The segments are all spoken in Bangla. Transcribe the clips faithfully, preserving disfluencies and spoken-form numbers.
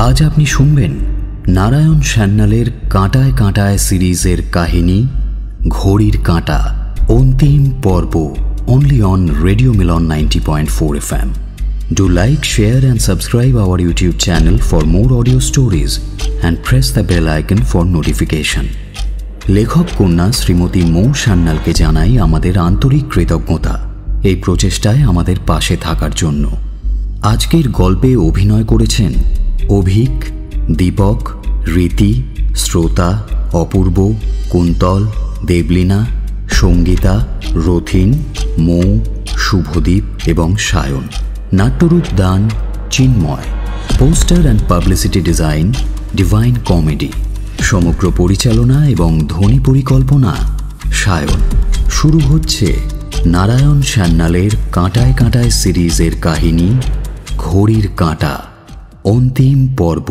আজ আপনি শুনবেন নারায়ণ সান্যালের কাঁটায় কাঁটায় সিরিজের কাহিনী ঘড়ির কাঁটা অন্তিম পর্ব, only on Radio Milan ninety point four F M. Do like, share and subscribe our YouTube channel for more audio stories and press the bell icon for notification. লেখক কন্যা শ্রীমতী মৌ সান্যালকে জানাই আমাদের আন্তরিক কৃতজ্ঞতা এই প্রচেষ্টায় আমাদের পাশে থাকার জন্য। আজকের গল্পে অভিনয় করেছেন অভিক, দীপক, রীতি, শ্রোতা, অপূর্ব, কুন্তল, দেবলীনা, সঙ্গীতা, রথিন, মৌ, শুভদীপ এবং সায়ন। নাট্যরূপ দান Chinmoy. Poster and publicity design Divine Comedy. সমগ্র পরিচালনা এবং ধ্বনি পরিকল্পনা সায়ন। শুরু হচ্ছে নারায়ণ সান্যালের কাঁটায় কাঁটায় সিরিজের কাহিনী ঘড়ির কাঁটা অন্তিম পর্ব।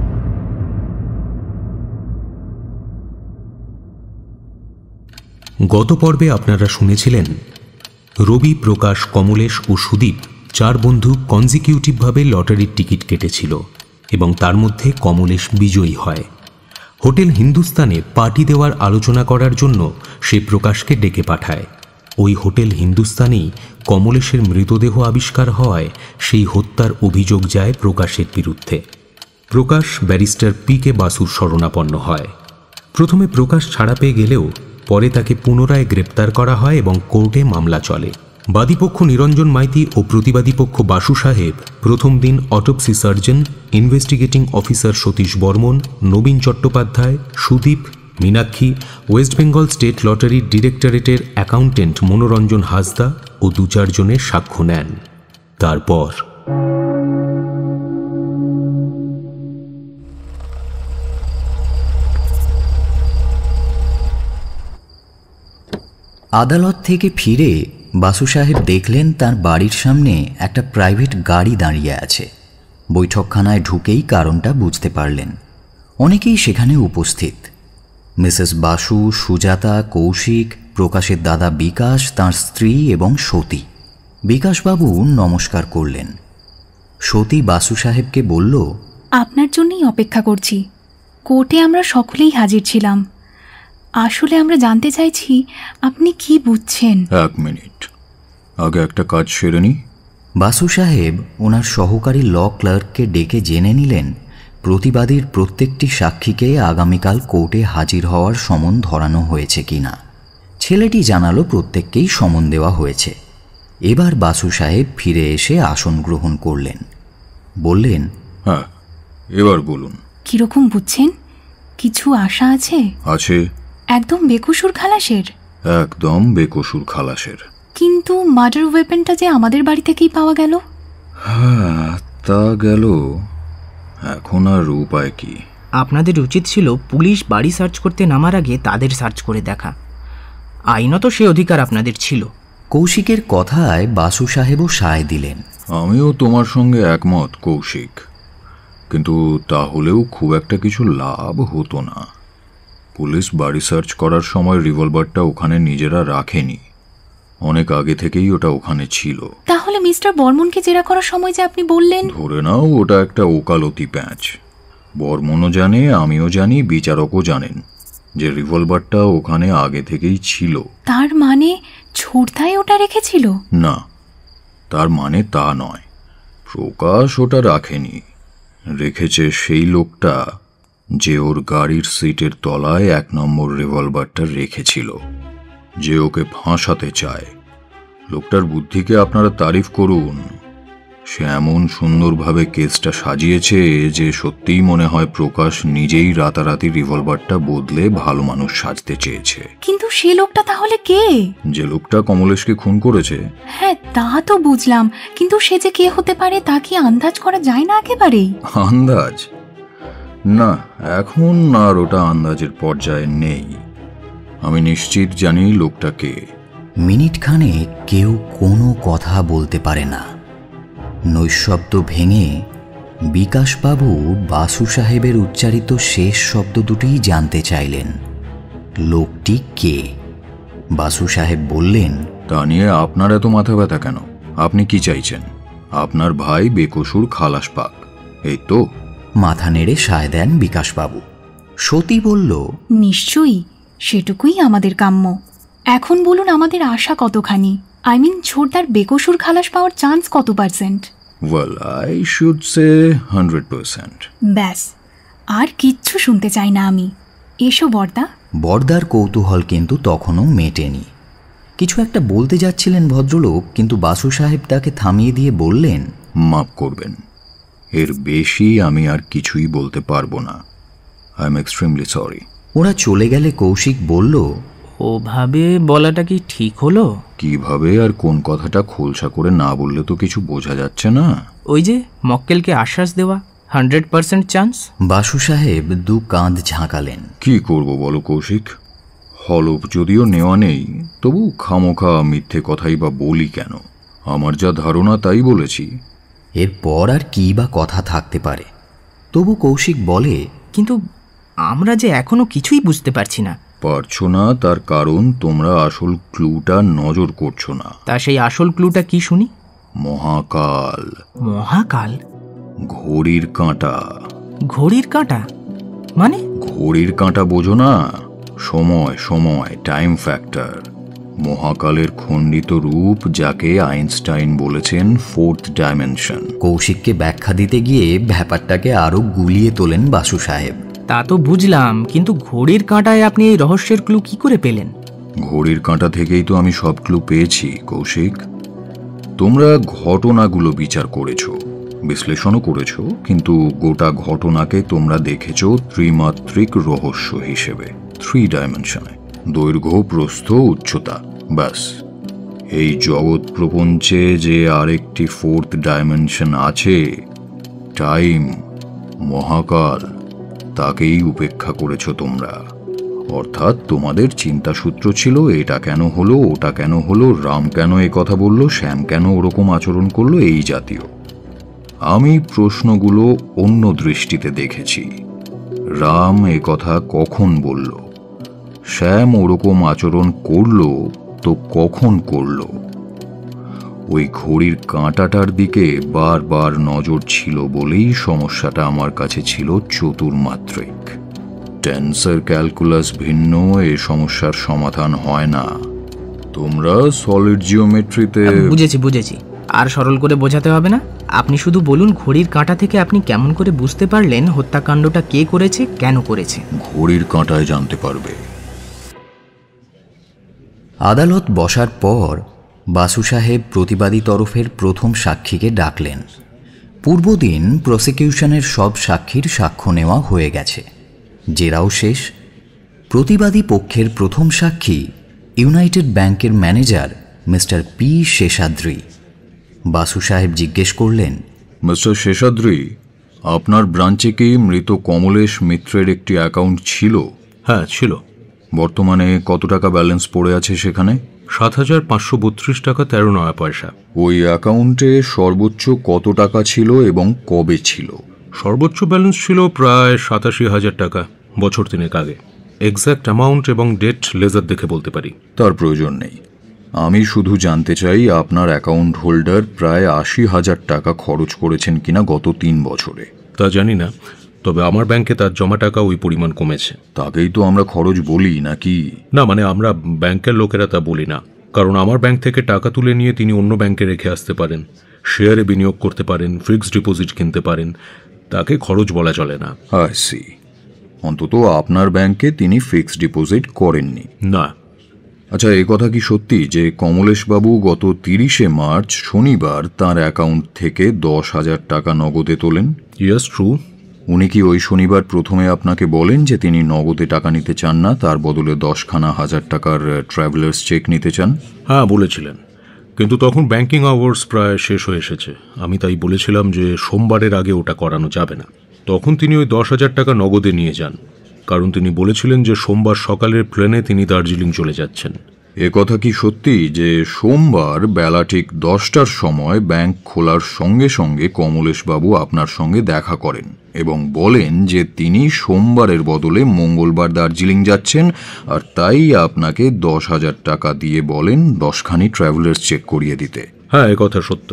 গত পর্বে আপনারা শুনেছিলেন রবি, প্রকাশ, কমলেশ ও সুদীপ চার বন্ধু কনজিকিউটিভভাবে লটারির টিকিট কেটেছিল এবং তার মধ্যে কমলেশ বিজয়ী হয়। হোটেল হিন্দুস্তানে পার্টি দেওয়ার আলোচনা করার জন্য সে প্রকাশকে ডেকে পাঠায়। ওই হোটেল হিন্দুস্তানেই কমলেশের মৃতদেহ আবিষ্কার হওয়ায় সেই হত্যার অভিযোগ যায় প্রকাশের বিরুদ্ধে। প্রকাশ ব্যারিস্টার পি কে বাসুর শরণাপন্ন হয়। প্রথমে প্রকাশ ছাড়া পেয়ে গেলেও পরে তাকে পুনরায় গ্রেপ্তার করা হয় এবং কোর্টে মামলা চলে। বাদীপক্ষ নিরঞ্জন মাইতি ও প্রতিবাদীপক্ষ বাসু সাহেব প্রথম দিন autopsy surgeon, investigating officer Satish Barman, Nabin Chattopadhyay, Sudip, Meenakshi, West Bengal state লটারির ডিরেক্টরেটের অ্যাকাউন্টেন্ট মনোরঞ্জন হাসদা ও দু চারজনের সাক্ষ্য নেন। তারপর আদালত থেকে ফিরে বাসু সাহেব দেখলেন তার বাড়ির সামনে একটা প্রাইভেট গাড়ি দাঁড়িয়ে আছে। বৈঠকখানায় ঢুকেই কারণটা বুঝতে পারলেন। অনেকেই সেখানে উপস্থিত। মিসেস বাসু, সুজাতা, কৌশিক, প্রকাশের দাদা বিকাশ, তাঁর স্ত্রী এবং সতী। বিকাশবাবু নমস্কার করলেন। সতী বাসু সাহেবকে বলল, আপনার জন্যই অপেক্ষা করছি। কোর্টে আমরা সকলেই হাজির ছিলাম। আসলে আমরা জানতে চাইছি আপনি কি বুঝছেন। এক মিনিট, আগে একটা কাজ সেরে নি। বাসু সাহেব ওনার সহকারী ল ক্লার্ককে ডেকে জেনে নিলেন প্রতিবাদীর প্রত্যেকটি সাক্ষীকে আগামীকাল কোর্টে হাজির হওয়ার সমন ধরানো হয়েছে কিনা। ছেলেটি জানালো প্রত্যেককেই সমন দেওয়া হয়েছে। এবার বাসু সাহেব ফিরে এসে আসন গ্রহণ করলেন। বললেন, হ্যাঁ, এবার বলুন। কিরকম বুঝছেন? কিছু আশা আছে? আছে। একদম বেকসুর খালাসের? একদম বেকসুর খালাসের। কিন্তু মার্ডার ওয়েপনটা যে আমাদের বাড়ি থেকেই পাওয়া গেল। হ্যাঁ, তা গেল। এখন আর উপায় কি? আপনাদের উচিত ছিল পুলিশ বাড়ি সার্চ করতে নামার আগে তাদের সার্চ করে দেখা। আইনত সে অধিকার আপনাদের ছিল। কৌশিকের কথায় বাসু সাহেবও সায় দিলেন। আমিও তোমার সঙ্গে একমত কৌশিক, কিন্তু তাহলেও খুব একটা কিছু লাভ হতো না। পুলিশ বাড়ি সার্চ করার সময় রিভলভারটা ওখানে নিজেরা রাখেনি, অনেক আগে থেকেই ওটা ওখানে ছিল। তাহলে মিস্টার বর্মনকে জেরা করার সময় যে আপনি বললেন, ধরে নাও ওটা একটা ওকালতি প্যাঁচ। বর্মনও জানে, আমিও জানি, বিচারকও জানেন যে রিভলভারটা ওখানে আগে থেকেই ছিল। তার মানে ছোটদাই ওটা রেখেছিল? না, তার মানে তা নয়। প্রকাশ ওটা রাখেনি, রেখেছে সেই লোকটা যে ওর গাড়ির সিটের তলায় এক নম্বর রিভলভারটা রেখেছিল, যে ওকে ফাঁসাতে চায়। লোকটার বুদ্ধিকে আপনারা তারিফ করুন। সে এমন সুন্দরভাবে কেসটা সাজিয়েছে যে সত্যিই মনে হয় প্রকাশ নিজেই রাতারাতি রিভলভারটা বদলে ভালো মানুষ সাজতে চেয়েছে। কিন্তু সে লোকটা তাহলে কে? যে লোকটা কমলেশকে খুন করেছে। হ্যাঁ, তা তো বুঝলাম, কিন্তু সে যে কে হতে পারে তা কি আন্দাজ করা যায় না একেবারেই? আন্দাজ না, এখন আর ওটা আন্দাজের পর্যায়ে নেই। আমি নিশ্চিত জানি লোকটা কে। মিনিটখানে কেউ কোনো কথা বলতে পারে না। নৈশব্দ ভেঙে বিকাশবাবু বাসু সাহেবের উচ্চারিত শেষ শব্দ দুটিই জানতে চাইলেন, লোকটি কে। বাসু সাহেব বললেন, তা নিয়ে আপনার এত মাথা ব্যথা কেন? আপনি কি চাইছেন? আপনার ভাই বেকসুর খালাস পাক, এই তো? মাথা নেড়ে সায় দেন বিকাশবাবু। সতী বলল, নিশ্চয়ই, সেটুকুই আমাদের কাম্য। এখন বলুন আমাদের আশা কতখানি? আই মিন ছোটদার বেকসুর খালাস পাওয়ার চান্স কত percent? Well, I should say hundred percent. ব্যাস, আর কিচ্ছু শুনতে চাই না আমি। এসো বর্দা। বর্দার কৌতূহল কিন্তু তখনও মেটেনি। কিছু একটা বলতে যাচ্ছিলেন ভদ্রলোক, কিন্তু বাসু সাহেব তাকে থামিয়ে দিয়ে বললেন, মাফ করবেন, এর বেশি আমি আর কিছুই বলতে পারবো না। I am extremely sorry. ওরা চলে গেলে কৌশিক বলল, ওভাবে বলাটা কি ঠিক হলো? কিভাবে আর কোন কথাটা খোলসা করে না বললে তো কিছু বোঝা যাচ্ছে না। ওই যে মক্কেলকে আশ্বাস দেওয়া, হান্ড্রেড পার্সেন্ট চান্স। বাসু সাহেব দু কাঁধ ঝাঁকালেন। কি করব বলো কৌশিক, হলফ যদিও নেওয়া নেই, তবু খামোখা মিথ্যে কথাই বা বলি কেন? আমার যা ধারণা তাই বলেছি। এরপর আর কি বা কথা থাকতে পারে? তবু কৌশিক বলে, কিন্তু আমরা যে এখনো কিছুই বুঝতে পারছি না। পারছো না তার কারণ তোমরা আসল ক্লুটা নজর করছো না। তা সেই আসল ক্লুটা কি শুনি? মহাকাল। মহাকাল? ঘড়ির কাঁটা। ঘড়ির কাঁটা মানে? ঘড়ির কাঁটা বোঝো না? সময়, সময়, টাইম ফ্যাক্টর। মহাকালের খণ্ডিত রূপ, যাকে আইনস্টাইন বলেছেন ফোর্থ ডাইমেনশন। কৌশিককে ব্যাখ্যা দিতে গিয়ে ব্যাপারটাকে আরো গুলিয়ে তোলেন বাসু সাহেব। তা তো বুঝলাম, কিন্তু ঘড়ির কাঁটায় আপনি এই রহস্যের ক্লু কি করে পেলেন? ঘড়ির কাঁটা থেকেই তো আমি সব ক্লু পেয়েছি কৌশিক। তোমরা ঘটনাগুলো বিচার করেছো, বিশ্লেষণও করেছো, কিন্তু গোটা ঘটনাকে তোমরা দেখেছো ত্রিমাত্রিক রহস্য হিসেবে, থ্রি ডাইমেনশনে। দৈর্ঘ্য, প্রস্থ, উচ্চতা, ব্যাস। এই জগৎ প্রপঞ্চে যে আরেকটি ফোর্থ ডাইমেনশন আছে, টাইম, মহাকাল, তাকেই উপেক্ষা করেছো তোমরা। অর্থাৎ তোমাদের চিন্তাসূত্র ছিল এটা কেন হলো, ওটা কেন হলো, রাম কেন এ কথা বলল, শ্যাম কেন ওরকম আচরণ করলো, এই জাতীয়। আমি প্রশ্নগুলো অন্য দৃষ্টিতে দেখেছি। রাম এ কথা কখন বলল, শ্যাম ওরকম আচরণ করলো তো কখন করলো। ওই ঘড়ির কাঁটাটার দিকে বারবার নজর ছিল বলেই সমস্যাটা আমার কাছে ছিল চতুর্মাত্রিক। টেন্সর ক্যালকুলাস ভিন্ন এ সমস্যার সমাধান হয় না। তোমরা সলিড জিওমেট্রিতে। বুঝেছি বুঝেছি আর সরল করে বোঝাতে হবে না। আপনি শুধু বলুন, ঘড়ির কাঁটা থেকে আপনি কেমন করে বুঝতে পারলেন হত্যাকাণ্ডটা কে করেছে, কেন করেছে? ঘড়ির কাঁটায় জানতে পারবে। আদালত বসার পর বাসু সাহেব প্রতিবাদী তরফের প্রথম সাক্ষীকে ডাকলেন। পূর্বদিন প্রসিকিউশনের সব সাক্ষীর সাক্ষ্য নেওয়া হয়ে গেছে, জেরাও শেষ। প্রতিবাদী পক্ষের প্রথম সাক্ষী ইউনাইটেড ব্যাংকের manager mister P Seshadri. Basu সাহেব জিজ্ঞেস করলেন, মিস্টার শেষাদ্রি, আপনার ব্রাঞ্চে কি মৃত কমলেশ মিত্রের একটি অ্যাকাউন্ট ছিল? হ্যাঁ ছিল। বর্তমানে কত টাকা ব্যালেন্স পড়ে আছে সেখানে? সাত হাজার পাঁচশো বত্রিশ টাকা তেরো নয়া পয়সা। ওই অ্যাকাউন্টে সর্বোচ্চ কত টাকা ছিল এবং কবে ছিল? সর্বোচ্চ ব্যালেন্স ছিল প্রায় সাতাশি হাজার টাকা, বছর তিনেক আগে। এক্স্যাক্ট অ্যামাউন্ট এবং ডেট লেজার দেখে বলতে পারি। তার প্রয়োজন নেই। আমি শুধু জানতে চাই আপনার অ্যাকাউন্ট হোল্ডার প্রায় আশি হাজার টাকা খরচ করেছেন কিনা গত তিন বছরে। তা জানি না, তবে আমার ব্যাংকে তার জমা টাকা ওই পরিমাণ কমেছে। তাকেই তো আমরা খরচ বলি নাকি? না, মানে আমরা ব্যাংকের লোকেরা তা বলি না, কারণ আমার ব্যাংক থেকে টাকা তুলে নিয়ে তিনি অন্য ব্যাংকে রেখে আসতে পারেন, শেয়ারে বিনিয়োগ করতে পারেন, ফিক্সড ডিপোজিট কিনতে পারেন, তাকে খরচ বলা চলে না। I see. অন্তত আপনার ব্যাংকে তিনি ফিক্সড ডিপোজিট করেননি? না। আচ্ছা, এই কথা কি সত্যি যে কমলেশবাবু গত তিরিশে মার্চ শনিবার তার অ্যাকাউন্ট থেকে দশ হাজার টাকা নগদে তোলেন? Yes, true. উনি কি ওই শনিবার প্রথমে আপনাকে বলেন যে তিনি নগদে টাকা নিতে চান না, তার বদলে দশখানা হাজার টাকার ট্রাভেলার্স চেক নিতে চান? হ্যাঁ বলেছিলেন, কিন্তু তখন ব্যাংকিং আওয়ার্স প্রায় শেষ হয়ে এসেছে। আমি তাই বলেছিলাম যে সোমবারের আগে ওটা করানো যাবে না। তখন তিনি ওই দশ হাজার টাকা নগদে নিয়ে যান, কারণ তিনি বলেছিলেন যে সোমবার সকালের প্লেনে তিনি দার্জিলিং চলে যাচ্ছেন। এ কথা কি সত্যি যে সোমবার বেলা ঠিক দশটার সময় ব্যাংক খোলার সঙ্গে সঙ্গে কমলেশবাবু আপনার সঙ্গে দেখা করেন এবং বলেন যে তিনি সোমবারের বদলে মঙ্গলবার দার্জিলিং যাচ্ছেন, আর তাই আপনাকে দশ হাজার টাকা দিয়ে বলেন দশখানি ট্রাভেলার্স চেক করিয়ে দিতে? হ্যাঁ, এ কথা সত্য।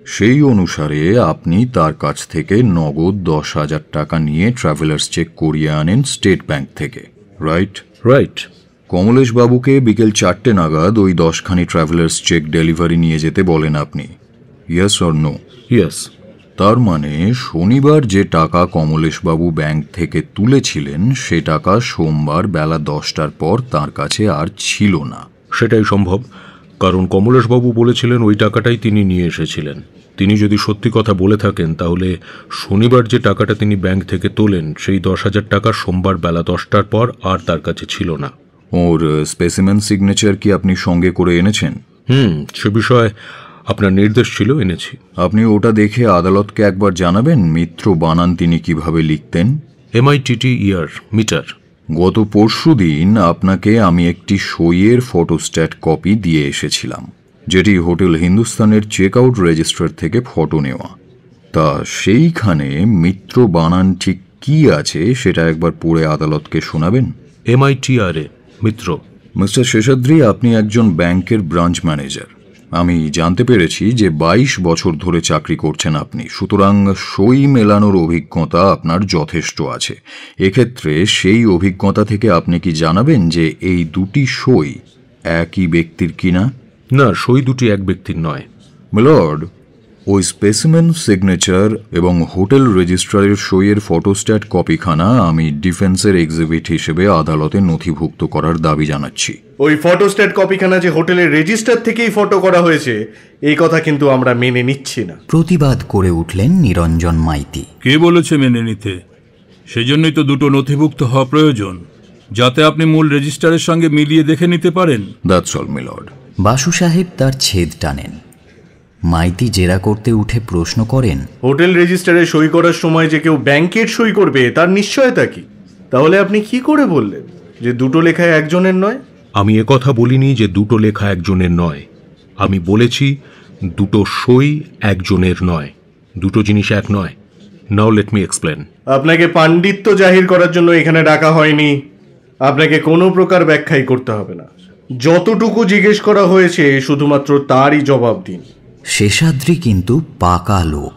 সেই অনুসারে আপনি তার কাছ থেকে নগদ দশ হাজার টাকা নিয়ে ট্রাভেলার্স চেক করিয়ে আনেন স্টেট ব্যাংক থেকে, রাইট? রাইট। কমলেশ বাবুকে বিকেল চারটে নাগাদ ওই দশখানি ট্রাভেলার্স চেক ডেলিভারি নিয়ে যেতে বলেন আপনি, ইয়েস অর নো? ইয়েস। তার মানে শনিবার যে টাকা কমলেশবাবু ব্যাংক থেকে তুলেছিলেন সে টাকা সোমবার বেলা দশটার পর তার কাছে আর ছিল না। সেটাই সম্ভব, কারণ কমলেশবাবু বলেছিলেন ওই টাকাটাই তিনি নিয়ে এসেছিলেন। তিনি যদি সত্যি কথা বলে থাকেন তাহলে শনিবার যে টাকাটা তিনি ব্যাংক থেকে তোলেন সেই দশ হাজার টাকা সোমবার বেলা দশটার পর আর তার কাছে ছিল না। ওর স্পেসিমেন সিগনেচার কি আপনি সঙ্গে করে এনেছেন? হুম, সে বিষয়ে আপনার নির্দেশ ছিল, এনেছি। আপনি ওটা দেখে আদালতকে একবার জানাবেন মিত্র বানান তিনি কিভাবে লিখতেন? M I T T E R Mitter. গত পরশু দিন আপনাকে আমি একটি সইয়ের ফটোস্ট্যাট কপি দিয়ে এসেছিলাম, যেটি হোটেল হিন্দুস্তানের চেক আউট রেজিস্টার থেকে ফটো নেওয়া। তা সেইখানে মিত্র বানান ঠিক কি আছে সেটা একবার পড়ে আদালতকে শোনাবেন? M I T R A, Mitra. Mister Seshadri, আপনি একজন ব্যাংকের ব্রাঞ্চ ম্যানেজার। আমি জানতে পেরেছি যে বাইশ বছর ধরে চাকরি করছেন আপনি, সুতরাং সই মেলানোর অভিজ্ঞতা আপনার যথেষ্ট আছে। এক্ষেত্রে সেই অভিজ্ঞতা থেকে আপনি কি জানাবেন যে এই দুটি সই একই ব্যক্তির কিনা? না, সই দুটি এক ব্যক্তির নয়। মিলর্ড, ওই স্পেসিমেন সিগনেচার এবং হোটেল রেজিস্ট্রারের সইয়ের ফটোস্ট্যাট কপিখানা আমি ডিফেন্সের এক্সিবিট হিসেবে আদালতে নথিভুক্ত করার দাবি জানাচ্ছি। ওই ফটোস্ট্যাট কপিখানা যে হোটেলের রেজিস্টার থেকেই ফটো করা হয়েছে এই কথা কিন্তু আমরা মেনে নিচ্ছি না। প্রতিবাদ করে উঠলেন নিরঞ্জন মাইতি। কে বলেছে মেনে নিতে? সেজন্যই তো দুটো নথিভুক্ত হওয়া প্রয়োজন, যাতে আপনি মূল রেজিস্টারের সঙ্গে মিলিয়ে দেখে নিতে পারেন। That's all milord. বাসু সাহেব তার ছেদ টানেন। মাইতি জেরা করতে উঠে প্রশ্ন করেন, হোটেল রেজিস্টারে সই করার সময় যে কেউ ব্যাংকের সই করবে তার নিশ্চয়তা কি? তাহলে আপনি কি করে বললেন যে দুটো লেখায় একজনের নয়? আমি একথা বলিনি যে দুটো লেখা একজনের নয়। আমি বলেছি দুটো সই একজনের নয়। দুটো জিনিস এক নয়। Now let me explain. আপনাকে পাণ্ডিত্য জাহির করার জন্য এখানে ডাকা হয়নি। আপনাকে কোনো প্রকার ব্যাখ্যাই করতে হবে না। যতটুকু জিজ্ঞেস করা হয়েছে শুধুমাত্র তারই জবাব দিন। শেষাদ্রি কিন্তু পাকা লোক।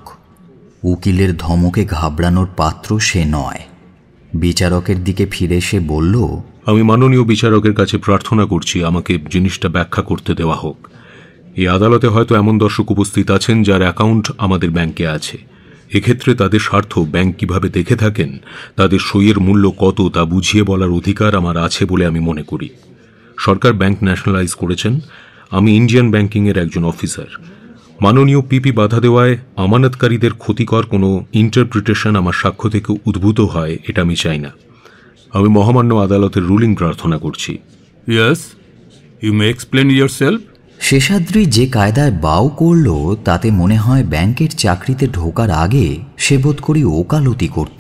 উকিলের ধমকে ঘাবড়ানোর পাত্র সে নয়। বিচারকের দিকে ফিরে সে বলল, আমি মাননীয় বিচারকের কাছে প্রার্থনা করছি আমাকে জিনিসটা ব্যাখ্যা করতে দেওয়া হোক। এই আদালতে হয়তো এমন দর্শক উপস্থিত আছেন যার অ্যাকাউন্ট আমাদের ব্যাংকে আছে। এক্ষেত্রে তাদের স্বার্থ ব্যাংক কিভাবে দেখে থাকেন, তাদের সইয়ের মূল্য কত তা বুঝিয়ে বলার অধিকার আমার আছে বলে আমি মনে করি। সরকার ব্যাংক ন্যাশনালাইজ করেছেন। আমি ইন্ডিয়ান ব্যাংকিংয়ের একজন অফিসার। মাননীয় পিপি বাধা দেওয়ায় আমানতকারীদের ক্ষতিকর কোনো ইন্টারপ্রিটেশন আমার সাক্ষ্য থেকে উদ্ভূত হয়, এটা আমি চাই না। আমি মহামান্য আদালতের রুলিং প্রার্থনা করছি। Yes, you may explain yourself. Seshadri যে কায়দায় বাউ করল তাতে মনে হয় ব্যাংকের চাকরিতে ঢোকার আগে সে বোধ করি ওকালতি করত।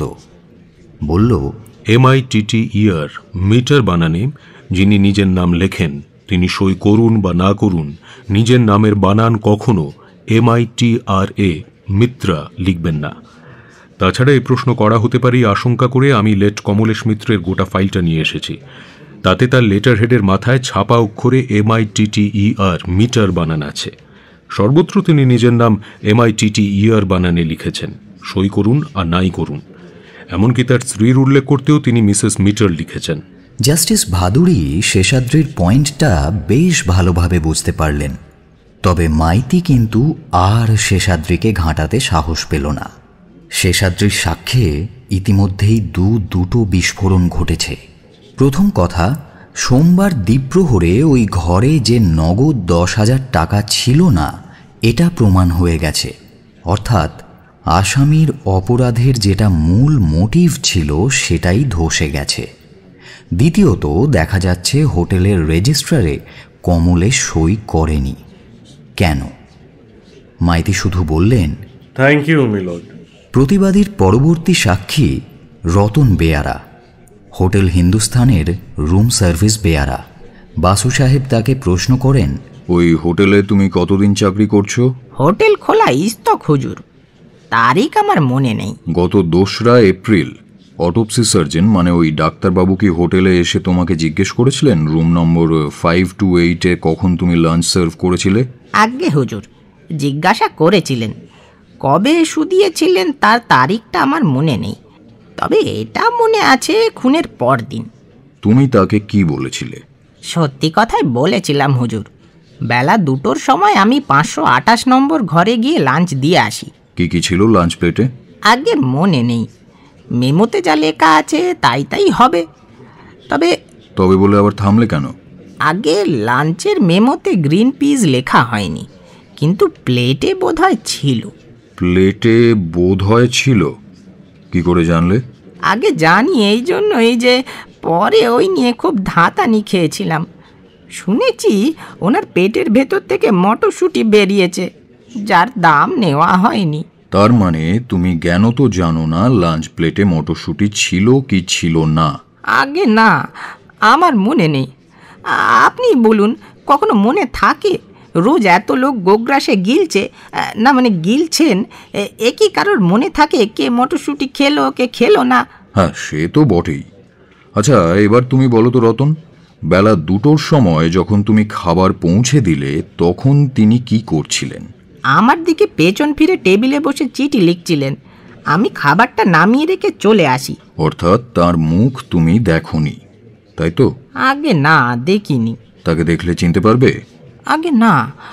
বলল, M I T T E R Mitter বানানে যিনি নিজের নাম লেখেন তিনি সই করুন বা না করুন, নিজের নামের বানান কখনো M I T R A Mitra লিখবেন না। তাছাড়া এই প্রশ্ন করা হতে পারে আশঙ্কা করে আমি লেট কমলেশ মিত্রের গোটা ফাইলটা নিয়ে এসেছি। তাতে তার লেটার হেডের মাথায় ছাপা অক্ষরে M I T T E R Mitter বানান আছে। সর্বত্র তিনি নিজের নাম M I T T E আর বানানে লিখেছেন, সই করুন আর নাই করুন। এমনকি তার স্ত্রীর উল্লেখ করতেও তিনি মিসেস মিটার লিখেছেন। জাস্টিস ভাদুড়ি শেষাদ্রির পয়েন্টটা বেশ ভালোভাবে বুঝতে পারলেন। তবে মাইতি কিন্তু আর শেষাদ্রিকে ঘাঁটাতে সাহস পেল না। শেষাদ্রির সাক্ষ্যে ইতিমধ্যেই দু দুটো বিস্ফোরণ ঘটেছে। প্রথম কথা, সোমবার দ্বীপ্রহরে ওই ঘরে যে নগদ দশ হাজার টাকা ছিল না এটা প্রমাণ হয়ে গেছে। অর্থাৎ আসামির অপরাধের যেটা মূল মোটিভ ছিল সেটাই ধসে গেছে। দ্বিতীয়ত, দেখা যাচ্ছে হোটেলের রেজিস্ট্রারে কমলেশ সই করেনি। কেন? মাইতি শুধু বললেন, থ্যাংক ইউ মিলর্ড। প্রতিবাদীর পরবর্তী সাক্ষী রতন বেয়ারা, হোটেল হিন্দুস্থানের রুম সার্ভিস বেয়ারা। বাসু সাহেব তাকে প্রশ্ন করেন, ওই হোটেলে তুমি কতদিন চাকরি করছো? হোটেল খোলা ইস্তক হুজুর, তারিখ আমার মনে নেই। গত দোসরা এপ্রিল অটোপসি সার্জন মানে ওই ডাক্তারবাবু কি হোটেলে এসে তোমাকে জিজ্ঞেস করেছিলেন রুম নম্বর ফাইভ টু এইটে কখন তুমি লাঞ্চ সার্ভ করেছিলে? আজ্ঞে হুজুর, জিজ্ঞাসা করেছিলেন। কবে শুধিয়েছিলেন তার তারিখটা আমার মনে নেই, তবে এটা মনে আছে খুনের পর দিন। তুমি তাকে কি বলেছিলে? সত্যি কথাই বলেছিলাম হুজুর। বেলা দুটোর সময় আমি পাঁচশো আঠাশ নম্বর ঘরে গিয়ে লাঞ্চ দিয়ে আসি। কি কি ছিল লাঞ্চ প্লেটে? আগে মনে নেই, মেমোতে যা লেখা আছে তাই তাই হবে। তবে তবে বলে আবার থামলে কেন? আগে লাঞ্চের মেমোতে গ্রিন পিস লেখা হয়নি, কিন্তু প্লেটে বোধহয় ছিল। প্লেটে বোধহয় ছিল? কি করে জানলে? আগে জানি এই জন্যই যে পরে ওই নিয়ে খুব ধাঁতানি খেয়েছিলাম। শুনেছি ওনার পেটের ভেতর থেকে মটরশুঁটি বেরিয়েছে, যার দাম নেওয়া হয়নি। তার মানে তুমি জ্ঞান তো জানো না লাঞ্চ প্লেটে মটরশুঁটি ছিল কি ছিল না? আগে না, আমার মনে নেই। আপনি বলুন, কখনো মনে থাকে? রোজ এত লোক গোগ্রাসে গিলছে, না মানে গিলছেন, একই কারোর মনে থাকে কে মটরশুঁটি খেলো কে খেলো না? হ্যাঁ, সে তো বটেই। আচ্ছা, এবার তুমি বলো তো রতন, বেলা দুটোর সময় যখন তুমি খাবার পৌঁছে দিলে তখন তিনি কি করছিলেন? আমার দিকে পেছন ফিরে টেবিলে বসে চিঠি লিখছিলেন। আমি খাবারটা নামিয়ে রেখে চলে আসি। অর্থাৎ তার মুখ তুমি দেখোনি, তাই তো? আগে না, দেখিনি। তাকে দেখলে চিনতে পারবে? আগে না,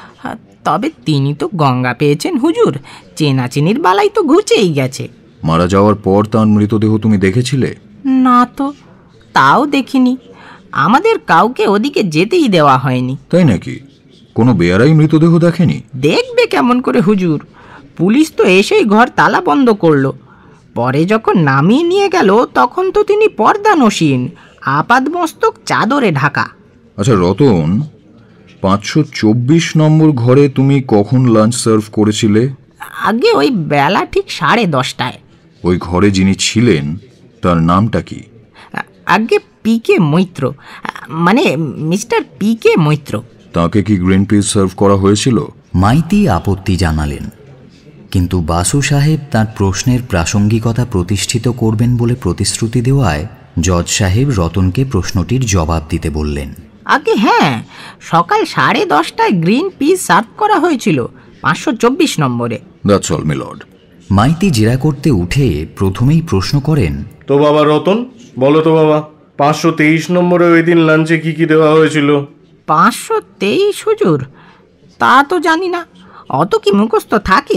তবে তিনি তো গঙ্গা পেয়েছেন হুজুর, চেনাচিনির বালাই তো ঘুচেই গেছে। মারা যাওয়ার পর তার মৃতদেহ তুমি দেখেছিলে? না তো, তাও দেখিনি। আমাদের কাউকে ওদিকে যেতেই দেওয়া হয়নি। তাই নাকি? কোনো বেয়ারাই মৃতদেহ দেখেনি? দেখবে কেমন করে হুজুর? পুলিশ তো এসেই ঘর তালা বন্ধ করলো। পরে যখন নামিয়ে নিয়ে গেল তখন তো তিনি পর্দানসীন, আপাদমস্তক চাদরে ঢাকা। আচ্ছা রতন, পাঁচশো চব্বিশ নম্বর ঘরে তুমি কখন লাঞ্চ সার্ভ করেছিলে? আগে ওই বেলা ঠিক সাড়ে দশটায়। ওই ঘরে যিনি ছিলেন তার নামটা কি? আগে পি কে মৈত্র, মানে মিস্টার পি কে মৈত্র। তাকে কি গ্রিন পিস সার্ভ করা হয়েছিল? মাইতি আপত্তি জানালেন, কিন্তু বাসু সাহেব তার প্রশ্নের প্রাসঙ্গিকতা প্রতিষ্ঠিত করবেন বলে প্রতিশ্রুতি দেওয়ায় জজ সাহেব রতনকে প্রশ্নটির জবাব দিতে বললেন। আগে হ্যাঁ, সকাল সাড়ে দশটায় গ্রিন পিস সার্ভ করা হয়েছিল পাঁচশো চব্বিশ নম্বরে। That's all milord. মাইতি জেরা করতে উঠে প্রথমেই প্রশ্ন করেন, তো বাবা রতন, বলো তো বাবা, পাঁচশো তেইশ নম্বরে ওই দিন লাঞ্চে কি কি দেওয়া হয়েছিল? পাঁচশো তেইশ হুজুর? তা তো জানি না, অত কি মুখস্থ থাকে?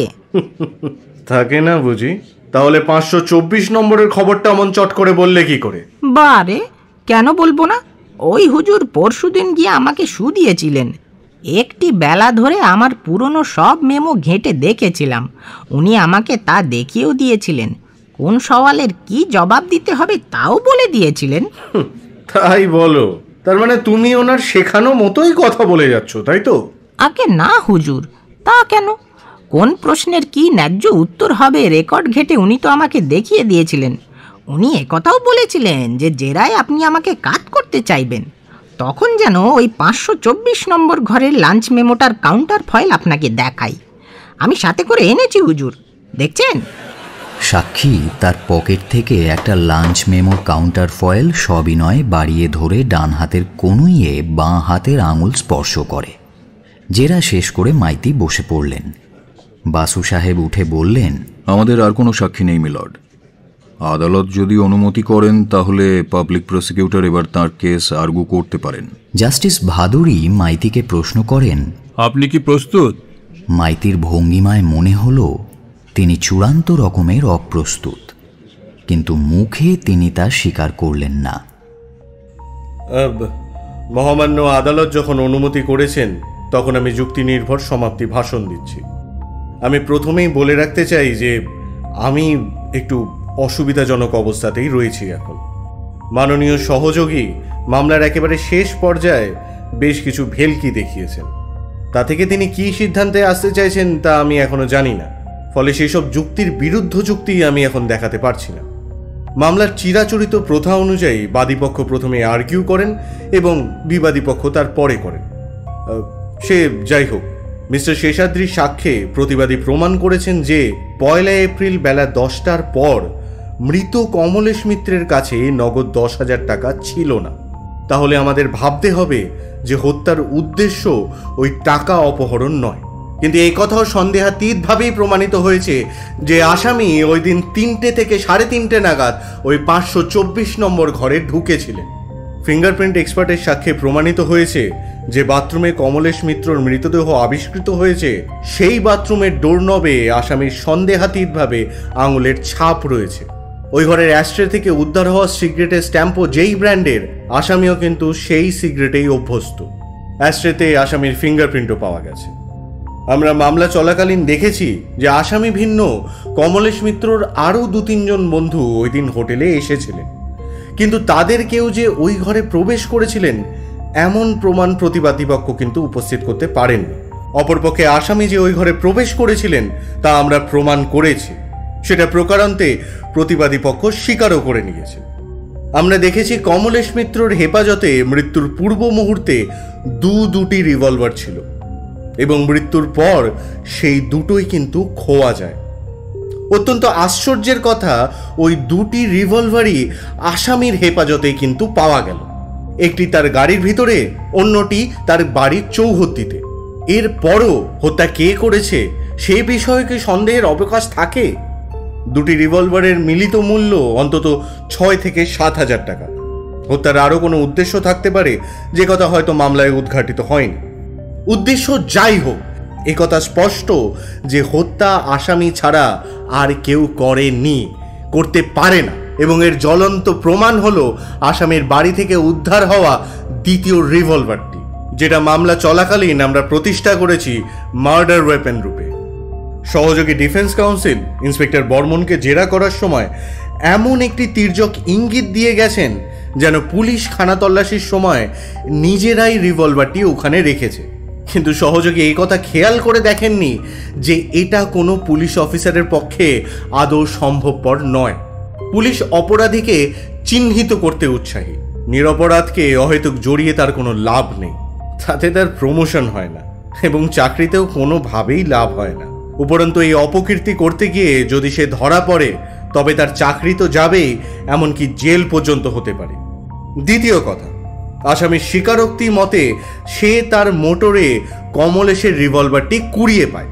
থাকে না বুঝি? তাহলে পাঁচশো চব্বিশ নম্বরের খবরটা এমন চট করে বললে কি করে? বারে, কেন বলবো না? ওই হুজুর পরশুদিন গিয়ে আমাকে শুধিয়েছিলেন। একটি বেলা ধরে আমার পুরনো সব মেমো ঘেঁটে দেখেছিলাম। উনি আমাকে তা দেখিয়েও দিয়েছিলেন। কোন সওয়ালের কি জবাব দিতে হবে তাও বলে দিয়েছিলেন। তাই বলো? তার মানে তুমি ওনার শেখানো মতোই কথা বলে যাচ্ছ, তাই তো? আগে না হুজুর, তা কেন? কোন প্রশ্নের কি ন্যায্য উত্তর হবে রেকর্ড ঘেঁটে উনি তো আমাকে দেখিয়ে দিয়েছিলেন। উনি একথাও বলেছিলেন যে জেরায় আপনি আমাকে কাট করতে চাইবেন, তখন যেন ওই পাঁচশো চব্বিশ নম্বর ঘরের লাঞ্চ মেমোটার কাউন্টার ফয়েল আপনাকে দেখাই। আমি সাথে করে এনেছি হুজুর, দেখছেন? সাক্ষী তার পকেট থেকে একটা লাঞ্চ মেমোর কাউন্টার ফয়েল সবিনয়ে বাড়িয়ে ধরে ডান হাতের কনুইয়ে বাঁ হাতের আঙুল স্পর্শ করে। জেরা শেষ করে মাইতি বসে পড়লেন। বাসু সাহেব উঠে বললেন, আমাদের আর কোনো সাক্ষী নেই মিলর্ড। আদালত যদি অনুমতি করেন তাহলে পাবলিক প্রসিকিউটর এবার তার কেস আর্গু করতে পারেন। জাস্টিস ভাদুরী মাইতিকে প্রশ্ন করেন, আপনি কি প্রস্তুত? মাইতির ভঙ্গিমায় মনে হলো তিনি চূড়ান্ত রকমের অপ্রস্তুত, কিন্তু মুখে তিনি তা স্বীকার করলেন না। মহামান্য আদালত যখন অনুমতি করেছেন তখন আমি যুক্তি নির্ভর সমাপ্তি ভাষণ দিচ্ছি। আমি প্রথমেই বলে রাখতে চাই যে আমি একটু অসুবিধাজনক অবস্থাতেই রয়েছি এখন। মাননীয় সহযোগী মামলার একেবারে শেষ পর্যায়ে বেশ কিছু ভেলকি দেখিয়েছেন। তা থেকে তিনি কি সিদ্ধান্তে আসতে চাইছেন তা আমি এখনো জানি না। ফলে সেসব যুক্তির বিরুদ্ধ যুক্তি আমি এখন দেখাতে পারছি না। মামলার চিরাচরিত প্রথা অনুযায়ী বাদীপক্ষ প্রথমে আর্গিউ করেন এবং বিবাদী পক্ষ তার পরে করেন। সে যাই হোক, মিস্টার শেষাদ্রির সাক্ষ্যে প্রতিবাদী প্রমাণ করেছেন যে পয়লা এপ্রিল বেলা দশটার পর মৃত কমলেশ মিত্রের কাছে নগদ দশ হাজার টাকা ছিল না। তাহলে আমাদের ভাবতে হবে যে হত্যার উদ্দেশ্য ওই টাকা অপহরণ নয়, কিন্তু এই কথাও সন্দেহাতীতভাবেই প্রমাণিত হয়েছে যে আসামি ওই দিন তিনটে থেকে সাড়ে তিনটে নাগাদ ওই পাঁচশো চব্বিশ নম্বর ঘরে ঢুকেছিলেন। ফিঙ্গারপ্রিন্ট এক্সপার্টের সাক্ষ্যে প্রমাণিত হয়েছে যে বাথরুমে কমলেশ মিত্রর মৃতদেহ আবিষ্কৃত হয়েছে, সেই বাথরুমের ডোরনবে আসামির সন্দেহাতীতভাবে আঙুলের ছাপ রয়েছে। ওই ঘরের অ্যাস্ট্রে থেকে উদ্ধার হওয়া সিগারেটের স্ট্যাম্পও যেই ব্র্যান্ডের, আসামিও কিন্তু সেই সিগারেটেই অভ্যস্ত। অ্যাস্ট্রেতে আসামির ফিঙ্গারপ্রিন্টও পাওয়া গেছে। আমরা মামলা চলাকালীন দেখেছি যে আসামি ভিন্ন কমলেশ মিত্রর আরও দু তিনজন বন্ধু ওই দিন হোটেলে এসেছিলেন, কিন্তু তাদের কেউ যে ওই ঘরে প্রবেশ করেছিলেন এমন প্রমাণ প্রতিবাদী পক্ষ কিন্তু উপস্থিত করতে পারেননি। অপরপক্ষে আসামি যে ওই ঘরে প্রবেশ করেছিলেন তা আমরা প্রমাণ করেছি, সেটা প্রকারান্তে প্রতিবাদী পক্ষ স্বীকারও করে নিয়েছে। আমরা দেখেছি কমলেশ মিত্রর হেফাজতে মৃত্যুর পূর্ব মুহূর্তে দু দুটি রিভলভার ছিল এবং মৃত্যুর পর সেই দুটোই কিন্তু খোয়া যায়। অত্যন্ত আশ্চর্যের কথা, ওই দুটি রিভলভারই আসামির হেফাজতে কিন্তু পাওয়া গেল। একটি তার গাড়ির ভিতরে, অন্যটি তার বাড়ির চৌহদ্দিতে। এরপরও হত্যা কে করেছে সে বিষয়ে কি সন্দেহের অবকাশ থাকে? দুটি রিভলভারের মিলিত মূল্য অন্তত ছয় থেকে সাত হাজার টাকা। হত্যার আরও কোনো উদ্দেশ্য থাকতে পারে, যে কথা হয়তো মামলায় উদ্ঘাটিত হয়নি। উদ্দেশ্য যাই হোক, একথা স্পষ্ট যে হত্যা আসামি ছাড়া আর কেউ করেনি, করতে পারে না। এবং এর জ্বলন্ত প্রমাণ হলো আসামির বাড়ি থেকে উদ্ধার হওয়া দ্বিতীয় রিভলভারটি, যেটা মামলা চলাকালীন আমরা প্রতিষ্ঠা করেছি মার্ডার ওয়েপেন রূপে। সহযোগী ডিফেন্স কাউন্সিল ইন্সপেক্টর বর্মনকে জেরা করার সময় এমন একটি তির্যক ইঙ্গিত দিয়ে গেছেন যেন পুলিশ খানা তল্লাশির সময় নিজেরাই রিভলভারটি ওখানে রেখেছে, কিন্তু সহযোগী এই কথা খেয়াল করে দেখেননি যে এটা কোনো পুলিশ অফিসারের পক্ষে আদৌ সম্ভবপর নয়। পুলিশ অপরাধীকে চিহ্নিত করতে উৎসাহী, নিরপরাধকে অহেতুক জড়িয়ে তার কোনো লাভ নেই। তাতে তার প্রমোশন হয় না এবং চাকরিতেও কোনোভাবেই লাভ হয় না। উপরন্তু এই অপকীর্তি করতে গিয়ে যদি সে ধরা পড়ে তবে তার চাকরি তো যাবেই, এমনকি জেল পর্যন্ত হতে পারে। দ্বিতীয় কথা, আসামির স্বীকারোক্তি মতে সে তার মোটরে কমলেশের রিভলভারটি কুড়িয়ে পায়।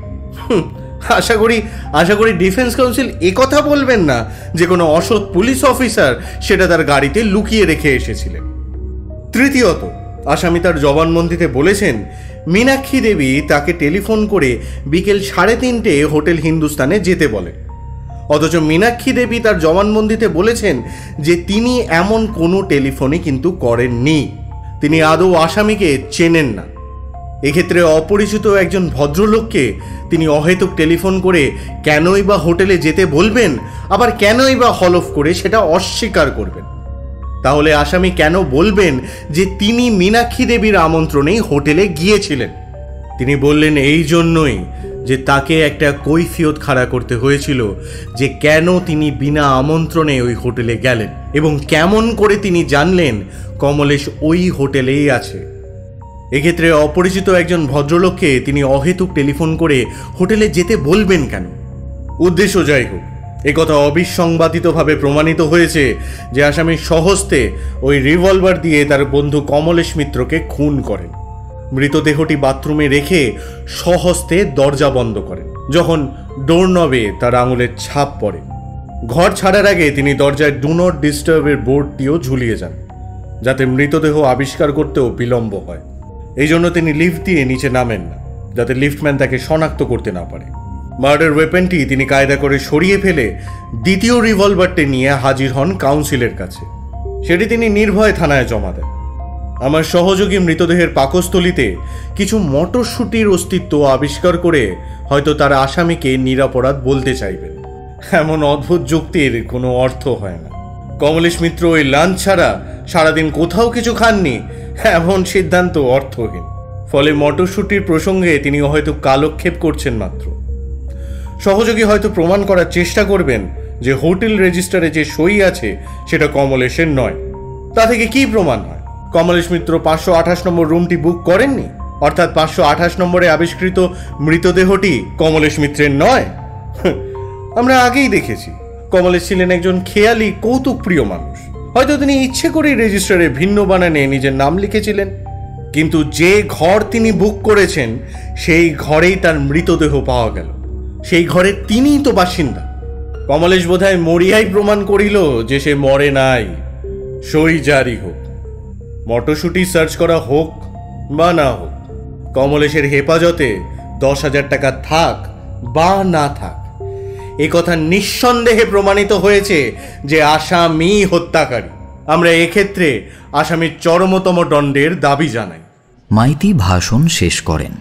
আশা করি আশা করি ডিফেন্স কাউন্সিল একথা বলবেন না যে কোনো অসৎ পুলিশ অফিসার সেটা তার গাড়িতে লুকিয়ে রেখে এসেছিলেন। তৃতীয়ত, আসামি তার জবানবন্দিতে বলেছেন মীনাক্ষী দেবী তাকে টেলিফোন করে বিকেল সাড়ে তিনটে হোটেল হিন্দুস্তানে যেতে বলেন, অথচ মীনাক্ষী দেবী তার জবানবন্দিতে বলেছেন যে তিনি এমন কোনো টেলিফোনই কিন্তু করেননি, তিনি আদৌ আসামিকে চেনেন না। এক্ষেত্রে অপরিচিত একজন ভদ্রলোককে তিনি অহেতুক টেলিফোন করে কেনই বা হোটেলে যেতে বলবেন, আবার কেনই বা হলফ করে সেটা অস্বীকার করবেন? তাহলে আসামি কেন বলবেন যে তিনি মীনাক্ষী দেবীর আমন্ত্রণেই হোটেলে গিয়েছিলেন? তিনি বললেন এই জন্যই যে তাকে একটা কৈফিয়ত খাড়া করতে হয়েছিল যে কেন তিনি বিনা আমন্ত্রণে ওই হোটেলে গেলেন এবং কেমন করে তিনি জানলেন কমলেশ ওই হোটেলেই আছে। এক্ষেত্রে অপরিচিত একজন ভদ্রলোককে তিনি অহেতুক টেলিফোন করে হোটেলে যেতে বলবেন কেন? উদ্দেশ্য যাই হোক, একথা অবিসংবাদিতভাবে প্রমাণিত হয়েছে যে আসামি স্বহস্তে ওই রিভলভার দিয়ে তার বন্ধু কমলেশ মিত্রকে খুন করেন। মৃতদেহটি বাথরুমে রেখে স্বহস্তে দরজা বন্ধ করেন। যখন ডোরনবে তার আঙুলের ছাপ পড়ে, ঘর ছাড়ার আগে তিনি দরজায় ডু নট ডিস্টার্বের বোর্ডটিও ঝুলিয়ে যান, যাতে মৃতদেহ আবিষ্কার করতেও বিলম্ব হয়। এই জন্য তিনি লিফট দিয়ে নিচে নামেন না, যাতে লিফটম্যান তাকে শনাক্ত করতে না পারে। মার্ডার ওয়েপেনটি তিনি কায়দা করে সরিয়ে ফেলে দ্বিতীয় রিভলভারটি নিয়ে হাজির হন কাউন্সিলের কাছে। সেটি তিনি নির্ভয় থানায় জমা দেন। আমার সহযোগী মৃতদেহের পাকস্থলিতে কিছু মটরশুঁটির অস্তিত্ব আবিষ্কার করে হয়তো তারা আসামিকে নিরপরাধ বলতে চাইবেন। এমন অদ্ভুত যুক্তির কোনো অর্থ হয় না। কমলেশ মিত্র ওই লাঞ্চ ছাড়া সারাদিন কোথাও কিছু খাননি, এমন সিদ্ধান্ত অর্থহীন। ফলে মটরশুঁটির প্রসঙ্গে তিনি হয়তো কালক্ষেপ করছেন মাত্র। সহযোগী হয়তো প্রমাণ করার চেষ্টা করবেন যে হোটেল রেজিস্টারে যে সই আছে সেটা কমলেশের নয়। তা থেকে কি প্রমাণ হয়? কমলেশ মিত্র পাঁচশো আঠাশ নম্বর রুমটি বুক করেননি, অর্থাৎ পাঁচশো আঠাশ নম্বরে আবিষ্কৃত মৃতদেহটি কমলেশ মিত্রের নয়। আমরা আগেই দেখেছি কমলেশ ছিলেন একজন খেয়ালি কৌতুক প্রিয় মানুষ। হয়তো তিনি ইচ্ছে করেই রেজিস্টারে ভিন্ন বানানে নিজের নাম লিখেছিলেন। কিন্তু যে ঘর তিনি বুক করেছেন সেই ঘরেই তার মৃতদেহ পাওয়া গেল। সেই ঘরের তিনিই তো বাসিন্দা। কমলেশ বোধহয় মরিয়াই প্রমাণ করিল যে সে মরে নাই। সই জারি হোক, মটরশুটি সার্চ করা হোক বা না হোক, কমলেশের হেফাজতে দশ হাজার টাকা থাক বা না থাক, এ কথা নিঃসন্দেহে প্রমাণিত হয়েছে যে আসামি হত্যাকারী। আমরা এক্ষেত্রে আসামির চরমতম দণ্ডের দাবি জানাই। মাইতি ভাষণ শেষ করেন।